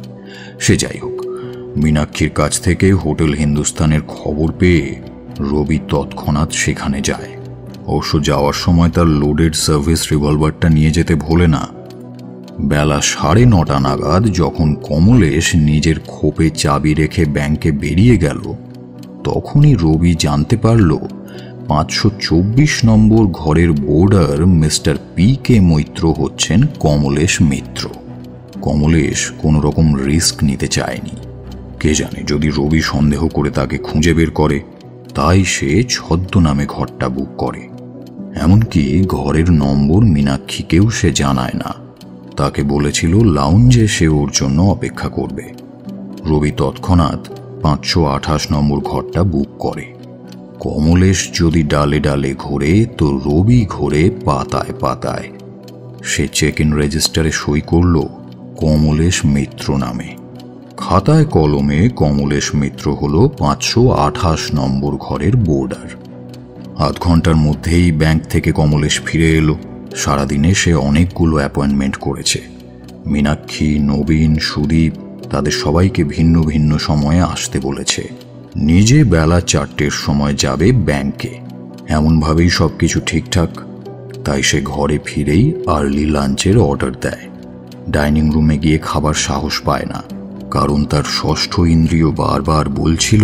সে যাই হোক, মীনাক্ষীর কাছ থেকে হোটেল হিন্দুস্তানের খবর পেয়ে রবি তৎক্ষণাৎ সেখানে যায়। অবশ্য যাওয়ার সময় তার লোডেড সার্ভিস রিভলভারটা নিয়ে যেতে ভোলে না। বেলা সাড়ে নটা নাগাদ যখন কমলেশ নিজের খোপে চাবি রেখে ব্যাংকে বেরিয়ে গেল, তখনই রবি জানতে পারল পাঁচশো চব্বিশ নম্বর ঘরের boarder Mr P K Maitra হচ্ছেন কমলেশ মিত্র। কমলেশ কোনো রকম রিস্ক নিতে চায়নি। কে জানে যদি রবি সন্দেহ করে তাকে খুঁজে বের করে, তাই সে ছদ্মনামে ঘরটা বুক করে। এমনকি ঘরের নম্বর মীনাক্ষীকেও সে জানায় না। তাকে বলেছিল লাউঞ্জে সে ওর জন্য অপেক্ষা করবে। রবি তৎক্ষণাৎ পাঁচশো আঠাশ নম্বর ঘরটা বুক করে। কমলেশ যদি ডালে ডালে ঘোরে, তো রবি ঘোরে পাতায় পাতায়। সে চেক ইন রেজিস্টারে সই করল কমলেশ মিত্র নামে। খাতায় কলমে কমলেশ মিত্র হল পাঁচশো আঠাশ নম্বর ঘরের বোর্ডার। আধ ঘন্টার মধ্যেই ব্যাংক থেকে কমলেশ ফিরে এলো। সারাদিনে সে অনেকগুলো অ্যাপয়েন্টমেন্ট করেছে। মীনাক্ষী, নবীন, সুদীপ তাদের সবাইকে ভিন্ন ভিন্ন সময়ে আসতে বলেছে। নিজে বেলা চারটের সময় যাবে ব্যাংকে। এমনভাবেই সব কিছু ঠিকঠাক। তাই সে ঘরে ফিরেই আর্লি লাঞ্চের অর্ডার দেয়। ডাইনিং রুমে গিয়ে খাবার সাহস পায় না, কারণ তার ষষ্ঠ ইন্দ্রিয় বারবার বলছিল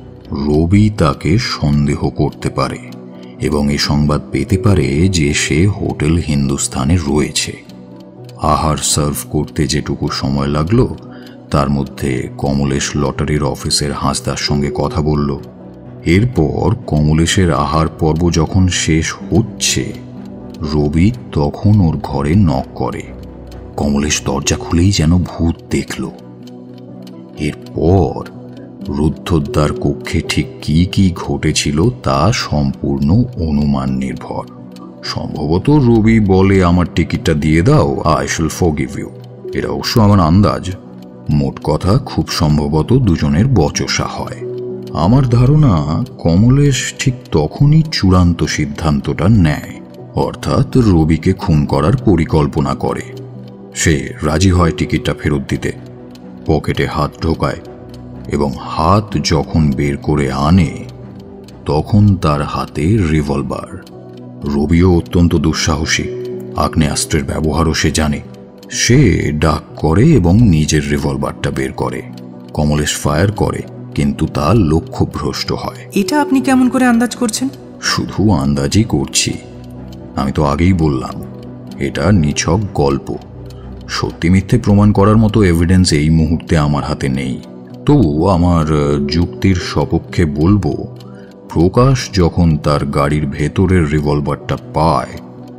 রবি তাকে সন্দেহ করতে পারে এবং এ সংবাদ পেতে পারে যে সে হোটেল হিন্দুস্তানে রয়েছে। আহার সার্ভ করতে যেটুকু সময় লাগলো, তার মধ্যে কমলেশ লটারির অফিসের হাঁসদার সঙ্গে কথা বলল। এরপর কমলেশের আহার পর্ব যখন শেষ হচ্ছে, রবি তখন ওর ঘরে নক করে। কমলেশ দরজা খুলেই যেন ভূত দেখল। এরপর রুদ্ধদ্বার কক্ষে ঠিক কি কি ঘটেছিল তা সম্পূর্ণ অনুমান নির্ভর। সম্ভবত রবি বলে, আমার টিকিটটা দিয়ে দাও, আই শ্যাল ফরগিভ ইউ। এটা অবশ্য আমার আন্দাজ। মোট কথা, খুব সম্ভবত দুজনের বচসা হয়। আমার ধারণা কমলেশ ঠিক তখনই চূড়ান্ত সিদ্ধান্তটা নেয়, অর্থাৎ রবিকে খুন করার পরিকল্পনা করে। সে রাজি হয় টিকিটটা ফেরত দিতে, পকেটে হাত ঢোকায় এবং হাত যখন বের করে আনে তখন তার হাতে রিভলভার। রবিও অত্যন্ত দুঃসাহসী, আগ্নেয়াস্ত্রের ব্যবহারও সে জানে। সে ডাক করে এবং নিজের রিভলভারটা বের করে। কমলেশ ফায়ার করে, কিন্তু তা লক্ষ্যভ্রষ্ট হয়। এটা আপনি কেমন করে আন্দাজ করছেন? শুধু আন্দাজই করছি, আমি তো আগেই বললাম এটা নিছক গল্প। সত্যি মিথ্যে প্রমাণ করার মতো এভিডেন্স এই মুহূর্তে আমার হাতে নেই। তবু আমার যুক্তির সপক্ষে বলবো, প্রকাশ যখন তার গাড়ির ভেতরের রিভলভারটা পায়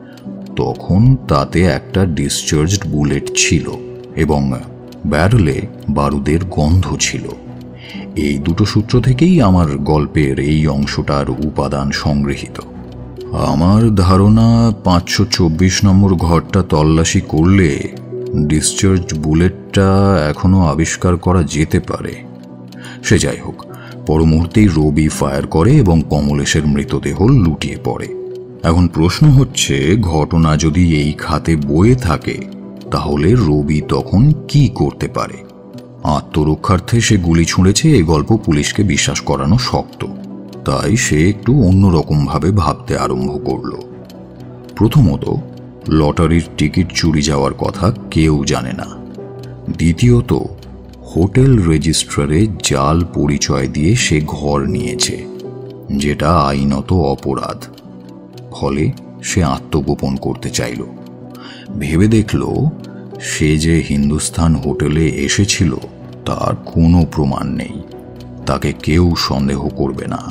তখন তাতে একটা ডিসচার্জড বুলেট ছিল এবং ব্যারেলে বারুদের গন্ধ ছিল। এই দুটো সূত্র থেকেই আমার গল্পের এই অংশটার উপাদান সংগৃহীত। আমার ধারণা পাঁচশো চব্বিশ নম্বর ঘরটা তল্লাশি করলে ডিসচার্জড বুলেটটা এখনো আবিষ্কার করা যেতে পারে। সে যাই হোক, পর মুহূর্তেই রবি ফায়ার করে এবং কমলেশের মৃতদেহ লুটিয়ে পড়ে। এখন প্রশ্ন হচ্ছে, ঘটনা যদি এই খাতে বয়ে থাকে তাহলে রবি তখন কি করতে পারে? আত্মরক্ষার্থে সে গুলি ছুঁড়েছে, এই গল্প পুলিশকে বিশ্বাস করানো শক্ত, তাই সে একটু অন্যরকমভাবে ভাবতে আরম্ভ করল। প্রথমত, লটারির টিকিট চুরি যাওয়ার কথা কেউ জানে না। দ্বিতীয়ত, হোটেল রেজিস্ট্রারে জাল পরিচয় দিয়ে সে ঘর নিয়েছে, যেটা আইনত অপরাধ। ফলে সে আত্মগোপন করতে চাইল। ভেবে দেখল সে যে হিন্দুস্থান হোটেলে এসেছিল তার কোনো প্রমাণ নেই, তাকে কেউ সন্দেহ করবে না।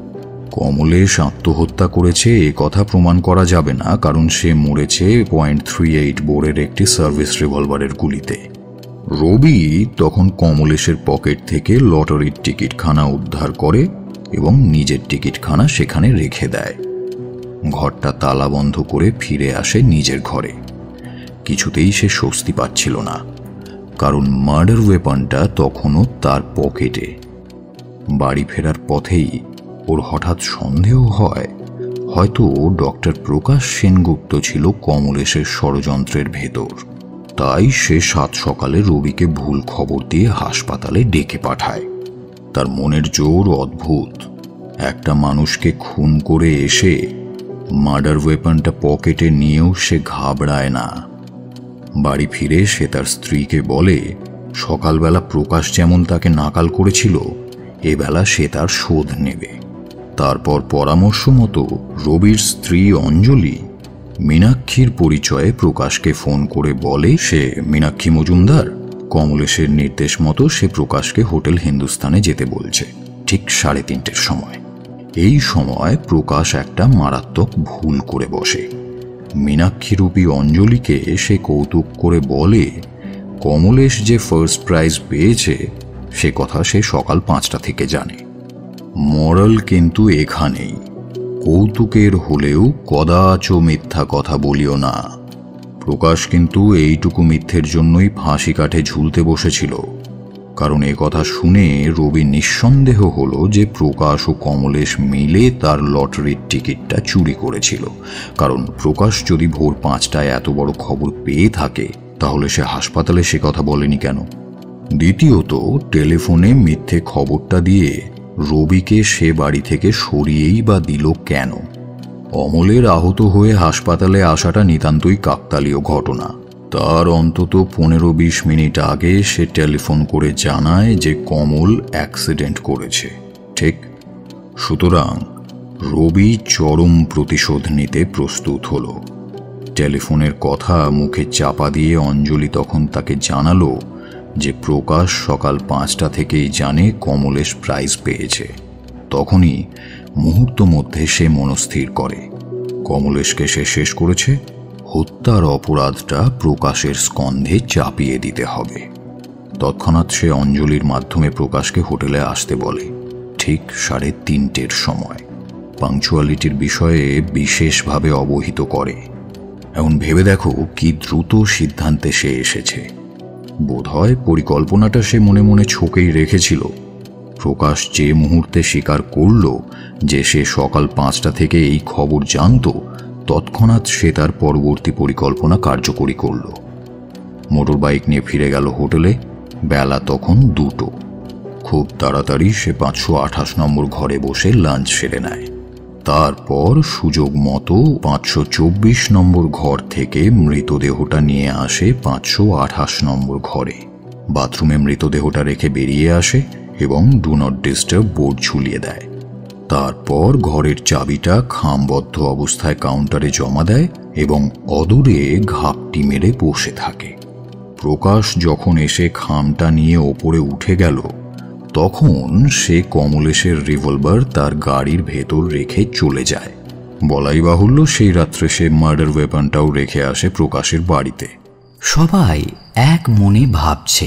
কমলেশ আত্মহত্যা করেছে এ কথা প্রমাণ করা যাবে না, কারণ সে মরেছে পয়েন্ট থ্রি এইট বোরের একটি সার্ভিস রিভলভারের গুলিতে। রবি তখন কমলেশের পকেট থেকে লটারির টিকিটখানা উদ্ধার করে এবং নিজের টিকিটখানা সেখানে রেখে দেয়। ঘরটা তালা বন্ধ করে ফিরে আসে নিজের ঘরে। কিছুতেই সে স্বস্তি পাচ্ছিল না, কারণ মার্ডার ওয়েপনটা তখনও তার পকেটে। বাড়ি ফেরার পথেই ওর হঠাৎ সন্দেহ হয় হয়তো ডক্টর প্রকাশ সেনগুপ্ত ছিল কমলেশের ষড়যন্ত্রের ভেতর। তাই সে সাত সকালে রবিকে ভুল খবর দিয়ে হাসপাতালে ডেকে পাঠায়। তার মনের জোর অদ্ভুত। একটা মানুষকে খুন করে এসে মার্ডার ওয়েপনটা পকেটে নিয়েও সে ঘাবড়ায় না। বাড়ি ফিরে সে তার স্ত্রীকে বলে, সকালবেলা প্রকাশ যেমন তাকে নাকাল করেছিল, এবেলা সে তার শোধ নেবে। তারপর পরামর্শ মতো রবির স্ত্রী অঞ্জলি মীনাক্ষীর পরিচয়ে প্রকাশকে ফোন করে বলে সে মীনাক্ষী মজুমদার। কমলেশের নির্দেশ মতো সে প্রকাশকে হোটেল হিন্দুস্থানে যেতে বলছে ঠিক সাড়ে তিনটের সময়। এই সময় প্রকাশ একটা মারাত্মক ভুল করে বসে। মীনাক্ষীরূপী অঞ্জলিকে সে কৌতুক করে বলে কমলেশ যে ফার্স্ট প্রাইজ পেয়েছে সে কথা সে সকাল পাঁচটা থেকে জানে। মরাল কিন্তু এখানেই, কৌতুকের হলেও কদাচ মিথ্যা কথা বলিও না। প্রকাশ কিন্তু এইটুকু মিথ্যের জন্যই ফাঁসি কাঠে ঝুলতে বসেছিল, কারণ এ কথা শুনে রবি নিঃসন্দেহ হলো যে প্রকাশ ও কমলেশ মিলে তার লটারির টিকিটটা চুরি করেছিল। কারণ প্রকাশ যদি ভোর পাঁচটায় এত বড় খবর পেয়ে থাকে তাহলে সে হাসপাতালে সে কথা বলেনি কেন? দ্বিতীয়ত, টেলিফোনে মিথ্যে খবরটা দিয়ে রবিকে সে বাড়ি থেকে সরিয়েই বা দিল কেন? অমলের আহত হয়ে হাসপাতালে আসাটা নিতান্তই কাকতালীয় ঘটনা। তার অন্তত পনেরো বিশ মিনিট আগে সে টেলিফোন করে জানায় যে কমল অ্যাক্সিডেন্ট করেছে, ঠিক? সুতরাং রবি চরম প্রতিশোধ নিতে প্রস্তুত হল। টেলিফোনের কথা মুখে চাপা দিয়ে অঞ্জলি তখন তাকে জানালো যে প্রকাশ সকাল পাঁচটা থেকেই জানে কমলেশ প্রাইজ পেয়েছে। তখনই মুহূর্ত মধ্যে সে মনস্থির করে কমলেশকে সে শেষ করেছে, হত্যার অপরাধটা প্রকাশের স্কন্ধে চাপিয়ে দিতে হবে। তৎক্ষণাৎ সে অঞ্জলির মাধ্যমে প্রকাশকে হোটেলে আসতে বলে ঠিক সাড়ে তিনটের সময়। পাংচুয়ালিটির বিষয়ে বিশেষভাবে অবহিত করে। এখন ভেবে দেখো কি দ্রুত সিদ্ধান্তে সে এসেছে। বোধহয় পরিকল্পনাটা সে মনে মনে ছকেই রেখেছিল। প্রকাশ যে মুহূর্তে স্বীকার করল যে সে সকাল পাঁচটা থেকে এই খবর জানত, তৎক্ষণাৎ সে তার পরবর্তী পরিকল্পনা কার্যকরী করল। মোটর বাইক নিয়ে ফিরে গেল হোটেলে। বেলা তখন দুটো। খুব তাড়াতাড়ি সে পাঁচশো আঠাশ নম্বর ঘরে বসে লাঞ্চ সেরে নেয়। তারপর সুযোগ মতো পাঁচশো চব্বিশ নম্বর ঘর থেকে মৃতদেহটা নিয়ে আসে পাঁচশো আঠাশ নম্বর ঘরে। বাথরুমে মৃতদেহটা রেখে বেরিয়ে আসে এবং ডু নট ডিস্টার্ব বোর্ড ঝুলিয়ে দেয়। তারপর ঘরের চাবিটা খামবদ্ধ অবস্থায় কাউন্টারে জমা দেয় এবং অদূরে ঘাপটি মেরে বসে থাকে। প্রকাশ যখন এসে খামটা নিয়ে ওপরে উঠে গেল, তখন সে কমলেশের রিভলভার তার গাড়ির ভেতর রেখে চলে যায়। বলাই বাহুল্য সেই রাত্রে সে মার্ডার ওয়েপনটাও রেখে আসে প্রকাশের বাড়িতে। সবাই এক মনে ভাবছে,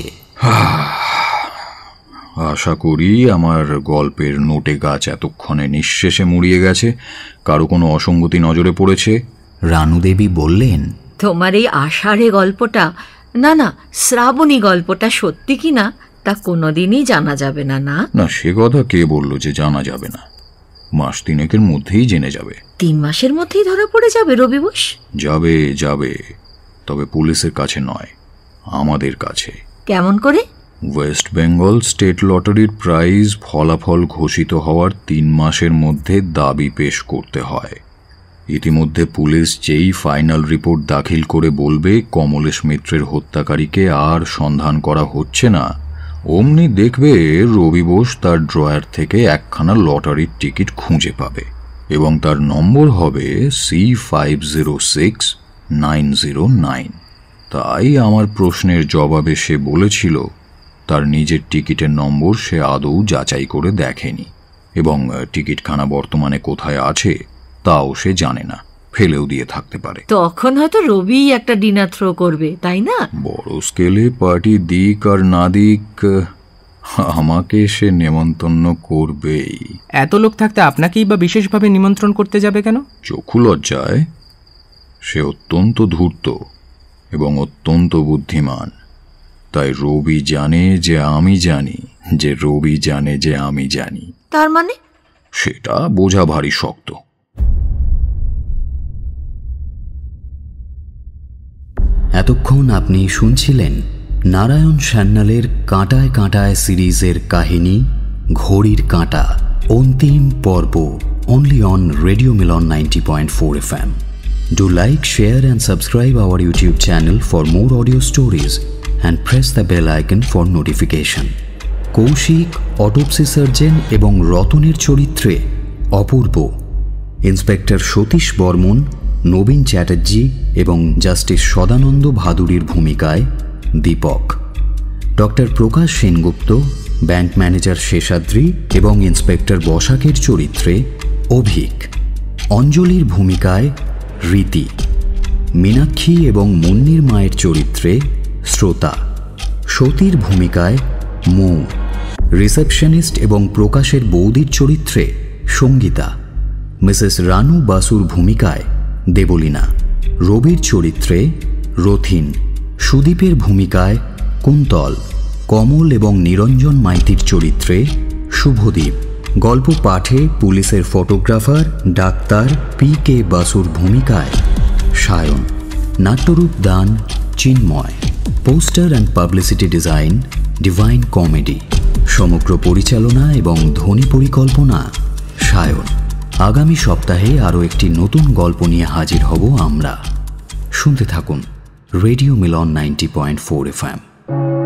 আশা করি আমার গল্পের নোটে গাছ এতক্ষণে নিঃশেষে মুড়িয়ে গেছে। কারো কোনো অসঙ্গতি নজরে পড়েছে? রানুদেবী বললেন, তোমার এই আষাঢ়ে গল্পটা, না না শ্রাবণী গল্পটা সত্যি কিনা তা কোনোদিনই জানা যাবে না। না না, সে কথা কে বলল যে জানা যাবে না? মাস তিনেকের মধ্যেই জেনে যাবে। তিন মাসের মধ্যেই ধরা পড়ে যাবে রবি বোস? যাবে যাবে, তবে পুলিশের কাছে নয়, আমাদের কাছে। কেমন করে? ওয়েস্ট বেঙ্গল স্টেট লটারির প্রাইজ ফলাফল ঘোষিত হওয়ার তিন মাসের মধ্যে দাবি পেশ করতে হয়। ইতিমধ্যে পুলিশ যেই ফাইনাল রিপোর্ট দাখিল করে বলবে কমলেশ মিত্রের হত্যাকারীকে আর সন্ধান করা হচ্ছে না, অমনি দেখবে রবি বোস তার ড্রয়ার থেকে একখানা লটারির টিকিট খুঁজে পাবে এবং তার নম্বর হবে C five zero six nine zero nine. তাই আমার প্রশ্নের জবাবে সে বলেছিল তার নিজের টিকিটের নম্বর সে আদৌ যাচাই করে দেখেনি এবং টিকিটখানা বর্তমানে কোথায় আছে তাও সে জানে না, ফেলেও দিয়ে থাকতে পারে। তখন হয়তো রবি একটা ডিনার থ্রো করবে, তাই না? বড় স্কেলে পার্টি দিক আর না দিক, আমাকে সে নেমন্তন্ন করবেই। এত লোক থাকতে আপনাকেই বা বিশেষভাবে নিমন্ত্রণ করতে যাবে কেন? চক্ষু লজ্জায়। সে অত্যন্ত ধূর্ত এবং অত্যন্ত বুদ্ধিমান। তাই রবি জানে যে আমি জানি যে রবি জানে যে আমি জানি। তার মানে সেটা বোঝা ভারী শক্ত। এতক্ষণ আপনি শুনছিলেন নারায়ণ সান্যালের কাঁটায় কাঁটায় সিরিজের কাহিনী ঘড়ির কাঁটা, অন্তিম পর্ব, only on Radio Milan ninety point four F M. Do like, share and subscribe our YouTube channel for more audio stories and press the bell icon for notification. Kaushik autopsy surgeon এবং রতনের চরিত্রে অপূর্ব, ইন্সপেক্টর সতীশ বর্মন, নবীন চ্যাটার্জি এবং জাস্টিস সদানন্দ ভাদুরীর ভূমিকায় Dipak, doctor Prakash Sengupta, bank manager Seshadri এবং ইন্সপেক্টর বসাকের চরিত্রে অভিক, অঞ্জলির ভূমিকায় রীতি, মীনাক্ষী এবং মুন্নির মায়ের চরিত্রে শ্রোতা, সতীর ভূমিকায় মৌ, রিসেপশনিস্ট এবং প্রকাশের বৌদির চরিত্রে সঙ্গীতা, মিসেস রানু বাসুর ভূমিকায় দেবলীনা, রবির চরিত্রে রথিন, সুদীপের ভূমিকায় কুন্তল, কমল এবং নিরঞ্জন মাইতির চরিত্রে শুভদীপ, গল্প পাঠে পুলিশের ফটোগ্রাফার ডাক্তার পি কে বাসুর ভূমিকায় সায়ন, নাট্যরূপ দান Chinmoy, poster and publicity design Divine Comedy, সমগ্র পরিচালনা এবং ধ্বনি পরিকল্পনা সায়ন। আগামী সপ্তাহে আরও একটি নতুন গল্প নিয়ে হাজির হব আমরা। শুনতে থাকুন radio Milan ninety point four F M.